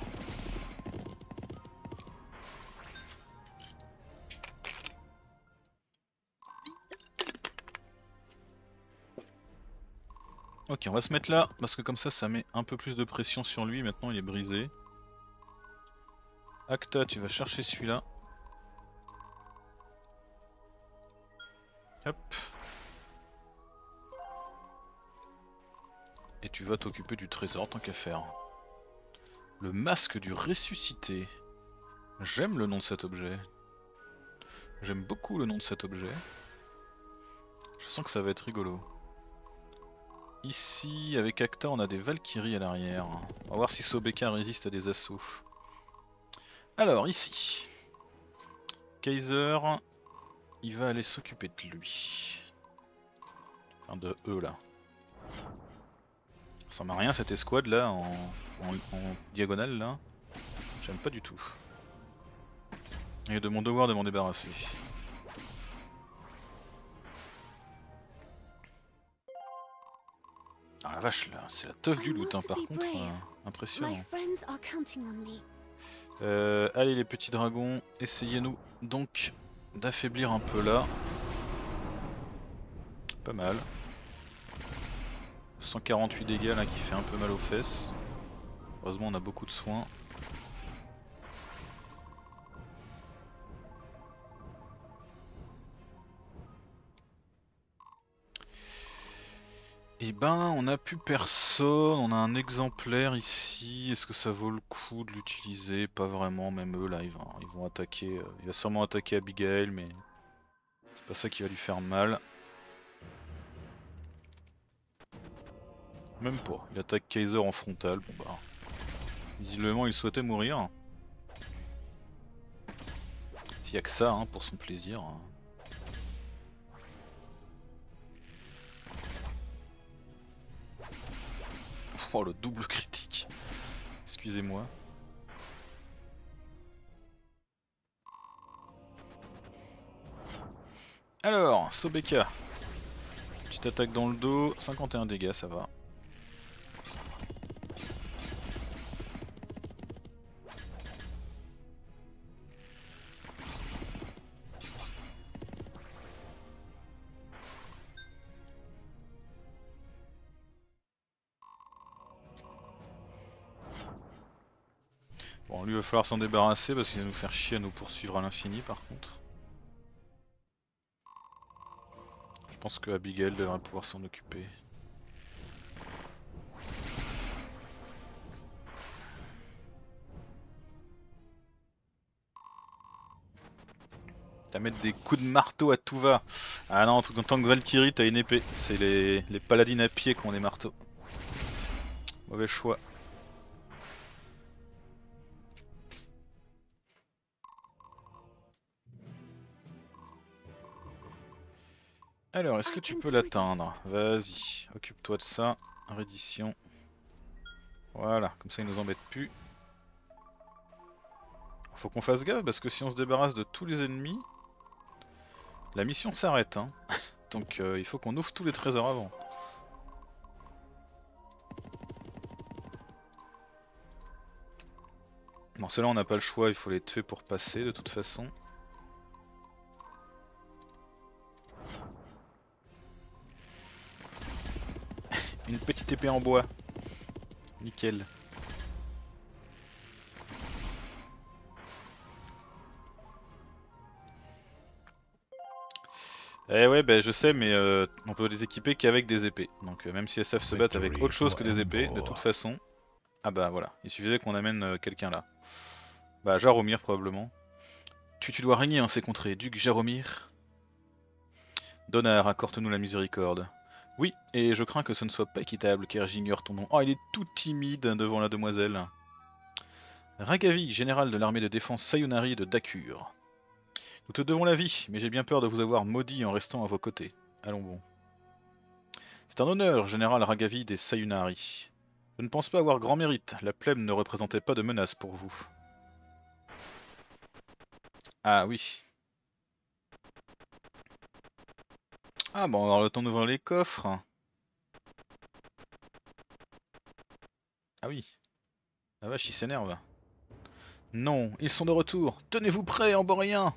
Ok, on va se mettre là, parce que comme ça, ça met un peu plus de pression sur lui. Maintenant, il est brisé. Acta, tu vas chercher celui-là. Hop. Et tu vas t'occuper du trésor, tant qu'à faire. Le masque du ressuscité. J'aime le nom de cet objet. J'aime beaucoup le nom de cet objet. Je sens que ça va être rigolo. Ici, avec Acta, on a des Valkyries à l'arrière. On va voir si Sobeka résiste à des assauts. Alors, ici. Kaiser, il va aller s'occuper de lui. Enfin, de eux là. Ça ressemble à rien cette escouade là, en, en, en diagonale là. J'aime pas du tout. Et de mon devoir de m'en débarrasser. Ah la vache là, c'est la teuf du loot hein, par contre, euh, impressionnant. Euh, allez les petits dragons, essayez-nous donc d'affaiblir un peu là. Pas mal. cent quarante-huit dégâts là qui fait un peu mal aux fesses. Heureusement on a beaucoup de soins. Et ben on a plus personne, on a un exemplaire ici, est-ce que ça vaut le coup de l'utiliser? Pas vraiment, même eux là ils vont, ils vont attaquer, euh, il va sûrement attaquer Abigail mais c'est pas ça qui va lui faire mal. Même pas, il attaque Kaiser en frontal, bon bah visiblement il souhaitait mourir. S'il y a que ça hein, pour son plaisir. Hein. Oh le double critique. Excusez-moi. Alors, Sobeka. Petite attaque dans le dos, cinquante et un dégâts, ça va. Bon, lui va falloir s'en débarrasser parce qu'il va nous faire chier à nous poursuivre à l'infini par contre. Je pense que Abigail devrait pouvoir s'en occuper. À mettre des coups de marteau à tout va. Ah non, en tant que Valkyrie t'as une épée. C'est les, les paladines à pied qui ont des marteaux. Mauvais choix. Alors, est-ce que tu peux l'atteindre? Vas-y, occupe-toi de ça. Reddition. Voilà, comme ça il nous embête plus. Faut qu'on fasse gaffe parce que si on se débarrasse de tous les ennemis, la mission s'arrête. Hein. Donc euh, il faut qu'on ouvre tous les trésors avant. Bon, ceux-là on n'a pas le choix, il faut les tuer pour passer de toute façon. Une petite épée en bois. Nickel. Eh ouais, bah je sais, mais euh, on peut les équiper qu'avec des épées. Donc euh, même si elles savent se battre avec autre chose que des épées, de toute façon... Ah bah voilà, il suffisait qu'on amène euh, quelqu'un là. Bah Jaromir probablement. Tu, tu dois régner en ces contrées, duc Jaromir. Donar, accorde-nous la miséricorde. Oui, et je crains que ce ne soit pas équitable car j'ignore ton nom. Oh, il est tout timide devant la demoiselle. Ragavi, général de l'armée de défense Sayonari de Dakur. Nous te devons la vie, mais j'ai bien peur de vous avoir maudit en restant à vos côtés. Allons bon. C'est un honneur, général Ragavi des Sayonari. Je ne pense pas avoir grand mérite, la plèbe ne représentait pas de menace pour vous. Ah oui. Ah bon, on va avoir le temps d'ouvrir les coffres. Ah oui. La vache, il s'énerve. Non, ils sont de retour. Tenez-vous prêts, Amborien.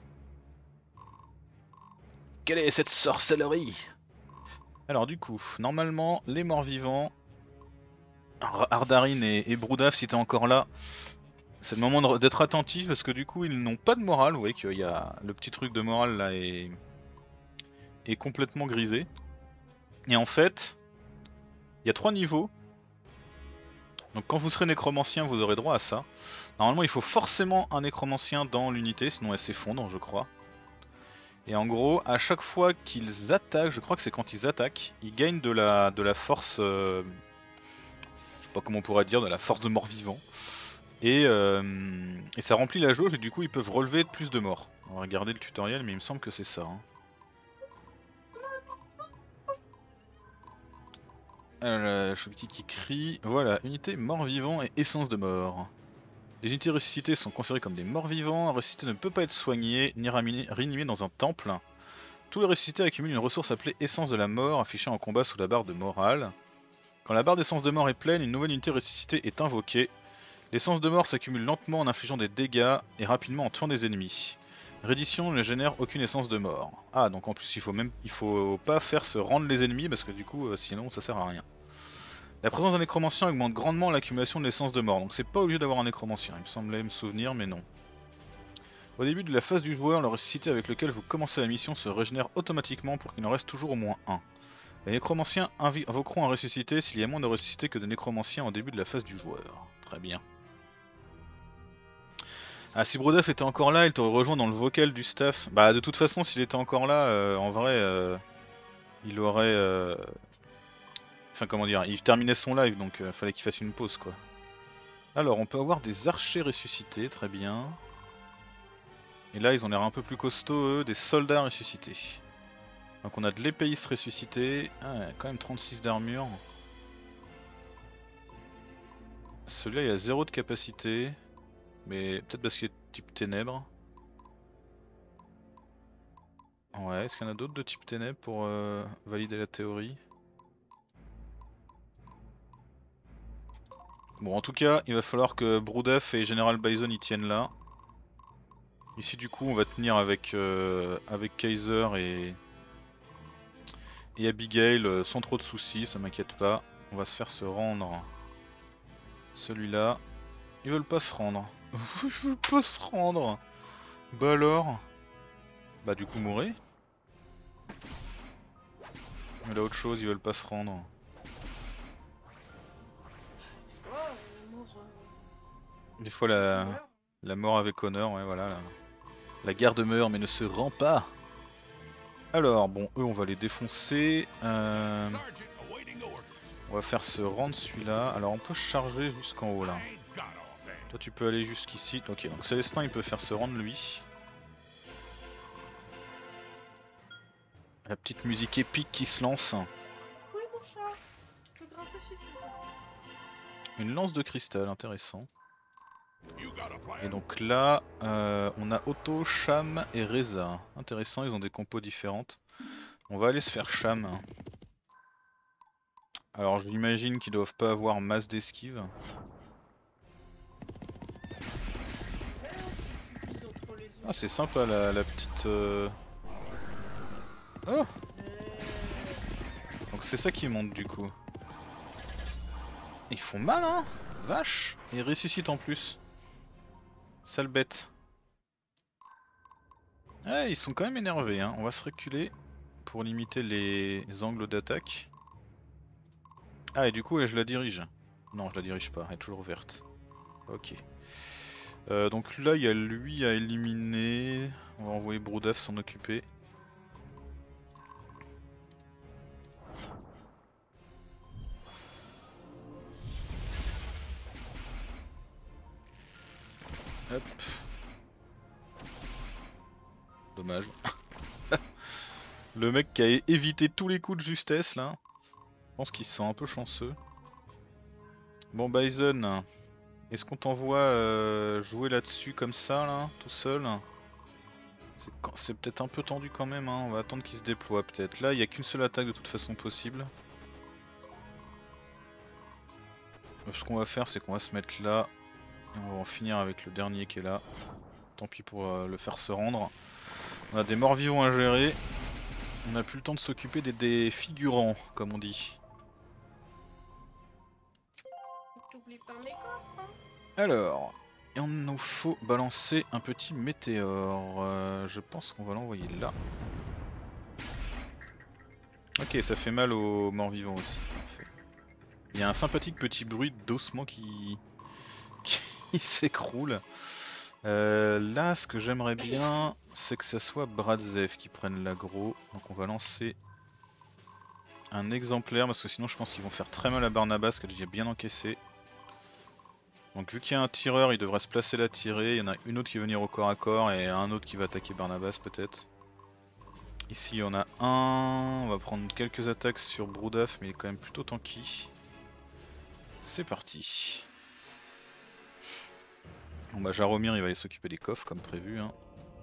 Quelle est cette sorcellerie? Alors du coup, normalement, les morts vivants, Ardarine et, et Broudaf, si t'es encore là, c'est le moment d'être attentif parce que du coup, ils n'ont pas de morale. Vous voyez qu'il y a le petit truc de morale là est, est complètement grisé. Et en fait, il y a trois niveaux. Donc quand vous serez nécromancien, vous aurez droit à ça. Normalement, il faut forcément un nécromancien dans l'unité, sinon elle s'effondre, je crois. Et en gros, à chaque fois qu'ils attaquent, je crois que c'est quand ils attaquent, ils gagnent de la, de la force, euh, je sais pas comment on pourrait dire, de la force de mort-vivant. Et, euh, et ça remplit la jauge et du coup ils peuvent relever plus de morts. On va regarder le tutoriel mais il me semble que c'est ça. Hein. Alors, Chouki qui crie, voilà, unité mort-vivant et essence de mort. Les unités ressuscitées sont considérées comme des morts-vivants, un ressuscité ne peut pas être soigné ni réanimé dans un temple. Tous les ressuscités accumulent une ressource appelée essence de la mort, affichée en combat sous la barre de morale. Quand la barre d'essence de mort est pleine, une nouvelle unité ressuscitée est invoquée. L'essence de mort s'accumule lentement en infligeant des dégâts et rapidement en tuant des ennemis. Reddition ne génère aucune essence de mort. Ah donc en plus il faut même il faut pas faire se rendre les ennemis parce que du coup euh, sinon ça sert à rien. La présence d'un nécromancien augmente grandement l'accumulation de l'essence de mort, donc c'est pas obligé d'avoir un nécromancien, il me semblait me souvenir mais non. Au début de la phase du joueur, le ressuscité avec lequel vous commencez la mission se régénère automatiquement pour qu'il en reste toujours au moins un. Les nécromanciens invoqueront un ressuscité s'il y a moins de ressuscités que de nécromanciens au début de la phase du joueur. Très bien. Ah, si Brodef était encore là, il t'aurait rejoint dans le vocal du staff. Bah, de toute façon, s'il était encore là, euh, en vrai, euh, il aurait. Euh... Enfin, comment dire, il terminait son live donc euh, fallait qu'il fasse une pause quoi. Alors, on peut avoir des archers ressuscités, très bien. Et là, ils ont l'air un peu plus costauds, eux, des soldats ressuscités. Donc, on a de l'épéiste ressuscité. Ah, il a quand même trente-six d'armure. Celui-là, il a zéro de capacité. Mais peut-être parce qu'il est type ténèbres. Ouais, est-ce qu'il y en a d'autres de type ténèbres pour euh, valider la théorie? Bon, en tout cas, il va falloir que Broudaf et General Bison y tiennent là. Ici, du coup, on va tenir avec, euh, avec Kaiser et, et Abigail euh, sans trop de soucis, ça m'inquiète pas. On va se faire se rendre celui-là. Ils veulent pas se rendre. Je veux pas se rendre. Bah alors. Bah du coup mourrez. Mais là autre chose, ils veulent pas se rendre. Des fois, euh, la mort. euh, Des fois la, meurt. la mort avec honneur, ouais voilà. La, la garde meurt mais ne se rend pas. Alors bon, eux on va les défoncer. Euh, Sergeant awaiting orders. on va faire se rendre celui-là. Alors on peut charger jusqu'en haut là. I ain't got all day. Toi tu peux aller jusqu'ici. Ok, donc Célestin il peut faire se rendre lui. La petite musique épique qui se lance. Oui, mon chat. Je peux grimper si tu veux. Une lance de cristal, intéressant. You got a plan? Et donc là, euh, on a Otto, Cham et Reza. Intéressant, ils ont des compos différentes. On va aller se faire Cham. Alors j'imagine qu'ils doivent pas avoir masse d'esquive. Mais si tu vises entre les Ah autres. c'est sympa la, la petite... euh, Oh, donc c'est ça qui monte du coup. Ils font mal hein. Vache. Ils ressuscitent en plus. Sale bête. Ouais, ils sont quand même énervés hein. On va se reculer pour limiter les angles d'attaque. Ah et du coup je la dirige. Non je la dirige pas, elle est toujours verte. Ok. Euh, donc là il y a lui à éliminer. On va envoyer Broudaf s'en occuper. Hop. Dommage. Le mec qui a évité tous les coups de justesse là. Je pense qu'il se sent un peu chanceux. Bon Bison, est-ce qu'on t'envoie euh, jouer là-dessus comme ça là, tout seul? C'est quand- c'est peut-être un peu tendu quand même, hein. On va attendre qu'il se déploie peut-être. Là il n'y a qu'une seule attaque de toute façon possible. Ce qu'on va faire c'est qu'on va se mettre là. Et on va en finir avec le dernier qui est là. Tant pis pour euh, le faire se rendre. On a des morts vivants à gérer. On n'a plus le temps de s'occuper des, des figurants, comme on dit. T'oublies pas mes coffres, hein. Alors, il nous faut balancer un petit météore. Euh, je pense qu'on va l'envoyer là. Ok, ça fait mal aux morts vivants aussi. Parfait. Il y a un sympathique petit bruit d'ossement qui, qui s'écroule. Euh, là, ce que j'aimerais bien, c'est que ça soit Bradzev qui prenne l'aggro. Donc on va lancer un exemplaire parce que sinon je pense qu'ils vont faire très mal à Barnabas qu'elle a bien encaissé. Donc vu qu'il y a un tireur, il devrait se placer là tirer. Il y en a une autre qui va venir au corps à corps et un autre qui va attaquer Barnabas peut-être. Ici il y en a un, on va prendre quelques attaques sur Broudaf mais il est quand même plutôt tanky. C'est parti. Bon bah Jaromir il va aller s'occuper des coffres comme prévu hein.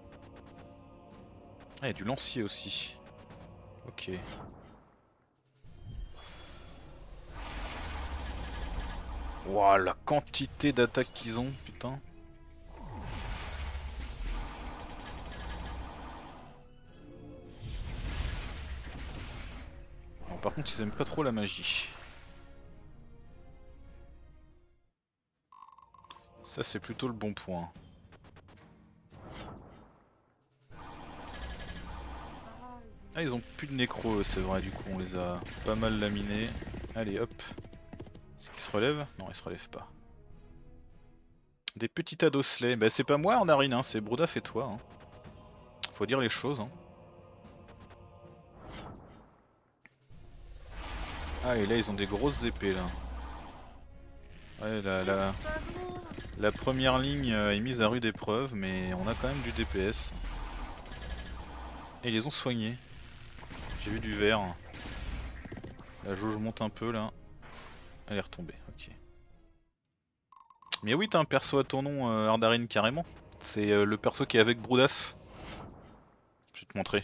Ah il y a du lancier aussi. Ok. Wouah la quantité d'attaques qu'ils ont, putain. Bon, par contre ils aiment pas trop la magie. Ça c'est plutôt le bon point. Ah ils ont plus de nécro c'est vrai du coup on les a pas mal laminés. Allez hop. Est-ce qu'ils se relèvent? Non ils se relèvent pas. Des petits tas d'osselets. Bah c'est pas moi Arnarine hein, c'est Broudaf et toi hein. Faut dire les choses hein. Ah et là ils ont des grosses épées là. Ouais la, la, la première ligne est mise à rude épreuve mais on a quand même du D P S. Et ils les ont soignés. J'ai vu du vert. La jauge monte un peu là. Elle est retombée, ok. Mais oui t'as un perso à ton nom euh, Ardarine carrément. C'est euh, le perso qui est avec Broudaf. Je vais te montrer.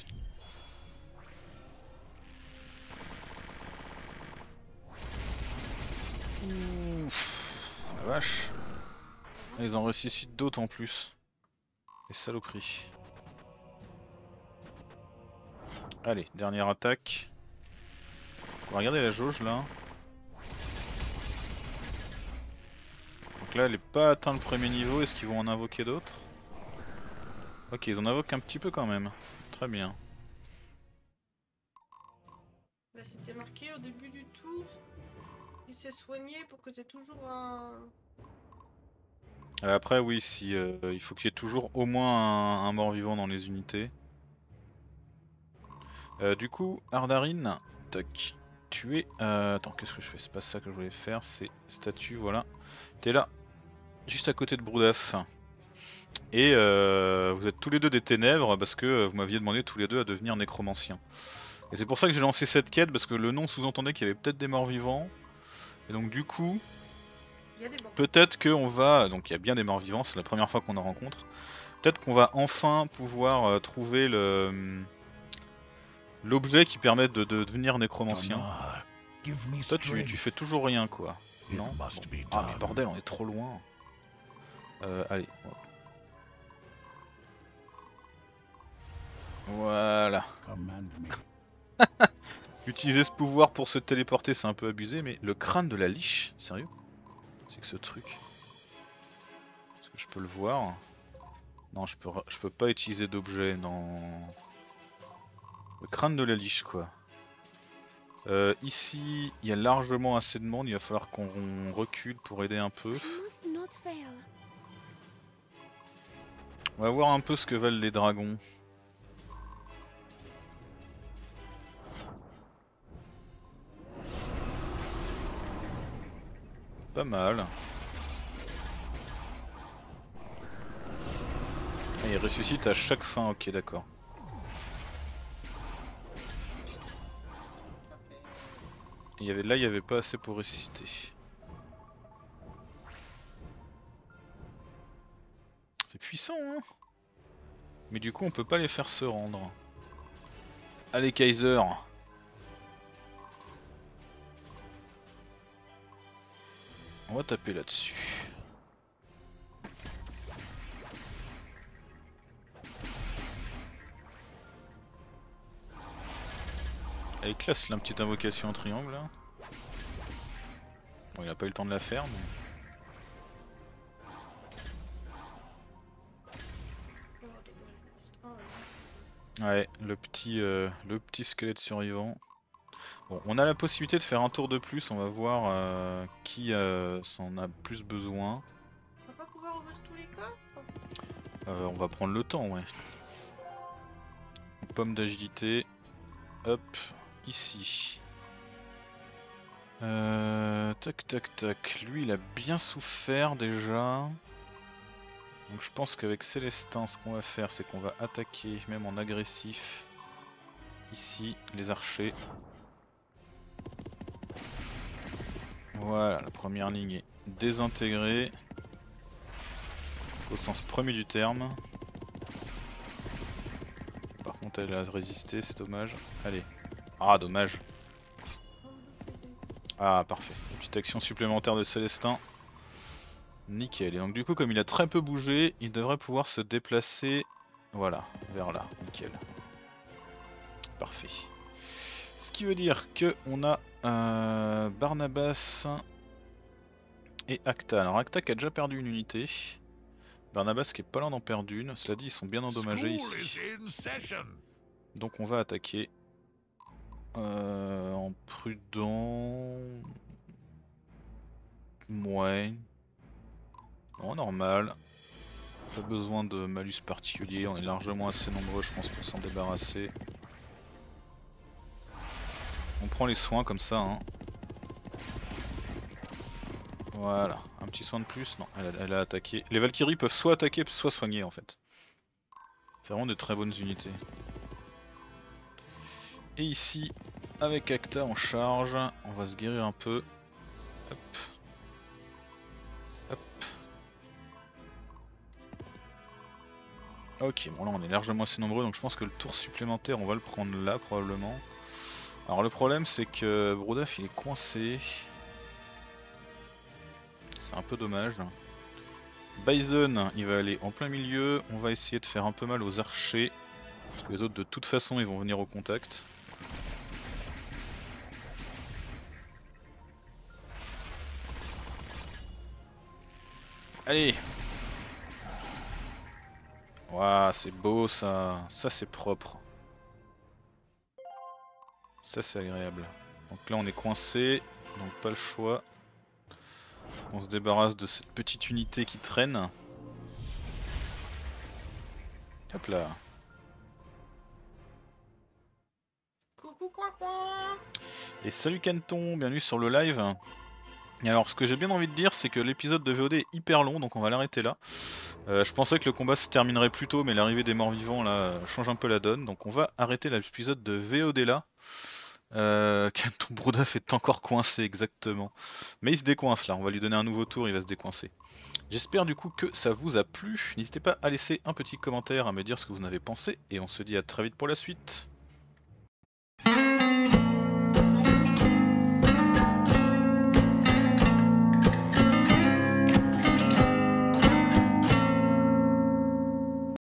Ouf, la vache. Ils en ressuscitent d'autres en plus. Les saloperies. Allez, dernière attaque. On va regarder la jauge là. Donc Donc là, elle n'est pas atteint le premier niveau. Est-ce qu'ils vont en invoquer d'autres? Ok, ils en invoquent un petit peu quand même. Très bien. Là c'était marqué au début du tour. Il s'est soigné pour que tu aies toujours un... Euh, Après, oui, si, euh, il faut qu'il y ait toujours au moins un, un mort-vivant dans les unités. Euh, du coup, Ardarine, tac, tu es... Euh, attends, qu'est-ce que je fais? C'est pas ça que je voulais faire, c'est statue, voilà. T'es là, juste à côté de Broudaf. Et euh, vous êtes tous les deux des ténèbres parce que vous m'aviez demandé tous les deux à devenir nécromanciens. Et c'est pour ça que j'ai lancé cette quête, parce que le nom sous-entendait qu'il y avait peut-être des morts vivants. Et donc du coup, Il y a des bancs. peut-être qu'on va... Donc il y a bien des morts vivants, c'est la première fois qu'on en rencontre. Peut-être qu'on va enfin pouvoir euh, trouver le l'objet qui permet de, de devenir nécromancien. Danar, give me Toi tu, tu fais strength. toujours rien quoi. It Non must Bon. be Ah mais done. bordel, on est trop loin. Euh, allez. Voilà. Command me. Utiliser ce pouvoir pour se téléporter c'est un peu abusé, mais le crâne de la liche, sérieux? C'est que ce truc. Est-ce que je peux le voir? Non, je peux, je peux pas utiliser d'objet dans... Le crâne de la liche quoi. Euh, ici, il y a largement assez de monde, il va falloir qu'on recule pour aider un peu. On va voir un peu ce que valent les dragons. Pas mal. Ah, il ressuscite à chaque fin, ok d'accord. Il y avait, là il n'y avait pas assez pour ressusciter. C'est puissant hein. Mais du coup on peut pas les faire se rendre. Allez Kaiser. On va taper là-dessus. Elle est classe là, une petite invocation en triangle là. Bon il a pas eu le temps de la faire mais... Oh, dommage. Oh, Ouais, le petit, euh, le petit squelette survivant. Bon, on a la possibilité de faire un tour de plus, on va voir euh, qui euh, s'en a plus besoin. on va pas pouvoir ouvrir tous les coffres? Euh, on va prendre le temps, ouais. Pomme d'agilité. Hop, ici. Euh, tac tac tac. Lui il a bien souffert déjà. Donc je pense qu'avec Célestin, ce qu'on va faire, c'est qu'on va attaquer même en agressif. Ici, les archers. Voilà, la première ligne est désintégrée. Au sens premier du terme. Par contre elle a résisté, c'est dommage. Allez. Ah dommage. Ah parfait. Une petite action supplémentaire de Célestin. Nickel. Et donc du coup comme il a très peu bougé, il devrait pouvoir se déplacer. Voilà, vers là. Nickel. Parfait. Ce qui veut dire que on a euh, Barnabas et Acta. Alors Acta qui a déjà perdu une unité. Barnabas qui est pas loin d'en perdre une. Cela dit, ils sont bien endommagés School ici. is in session. Donc on va attaquer euh, en prudent. Ouais. En normal. Pas besoin de malus particulier. On est largement assez nombreux, je pense, pour s'en débarrasser. On prend les soins comme ça. Hein. Voilà. Un petit soin de plus. Non, elle a, elle a attaqué. Les Valkyries peuvent soit attaquer, soit soigner en fait. C'est vraiment de très bonnes unités. Et ici, avec Acta en charge, on va se guérir un peu. Hop. Hop. Ok, bon là on est largement assez nombreux, donc je pense que le tour supplémentaire on va le prendre là probablement. Alors le problème c'est que Broudaf il est coincé. C'est un peu dommage. Bison il va aller en plein milieu, on va essayer de faire un peu mal aux archers. Parce que les autres de toute façon ils vont venir au contact. Allez. Waouh, c'est beau ça. Ça c'est propre. Ça c'est agréable. Donc là on est coincé, donc pas le choix. On se débarrasse de cette petite unité qui traîne. Hop là. Coucou coin coin. Et salut Canton, bienvenue sur le live. Et alors ce que j'ai bien envie de dire c'est que l'épisode de V O D est hyper long donc on va l'arrêter là. Euh, je pensais que le combat se terminerait plus tôt mais l'arrivée des morts vivants là change un peu la donne. Donc on va arrêter l'épisode de V O D là. Euh, Canton Broudaf est encore coincé exactement. Mais il se décoince là, on va lui donner un nouveau tour, il va se décoincer. J'espère du coup que ça vous a plu. N'hésitez pas à laisser un petit commentaire, à me dire ce que vous en avez pensé. Et on se dit à très vite pour la suite.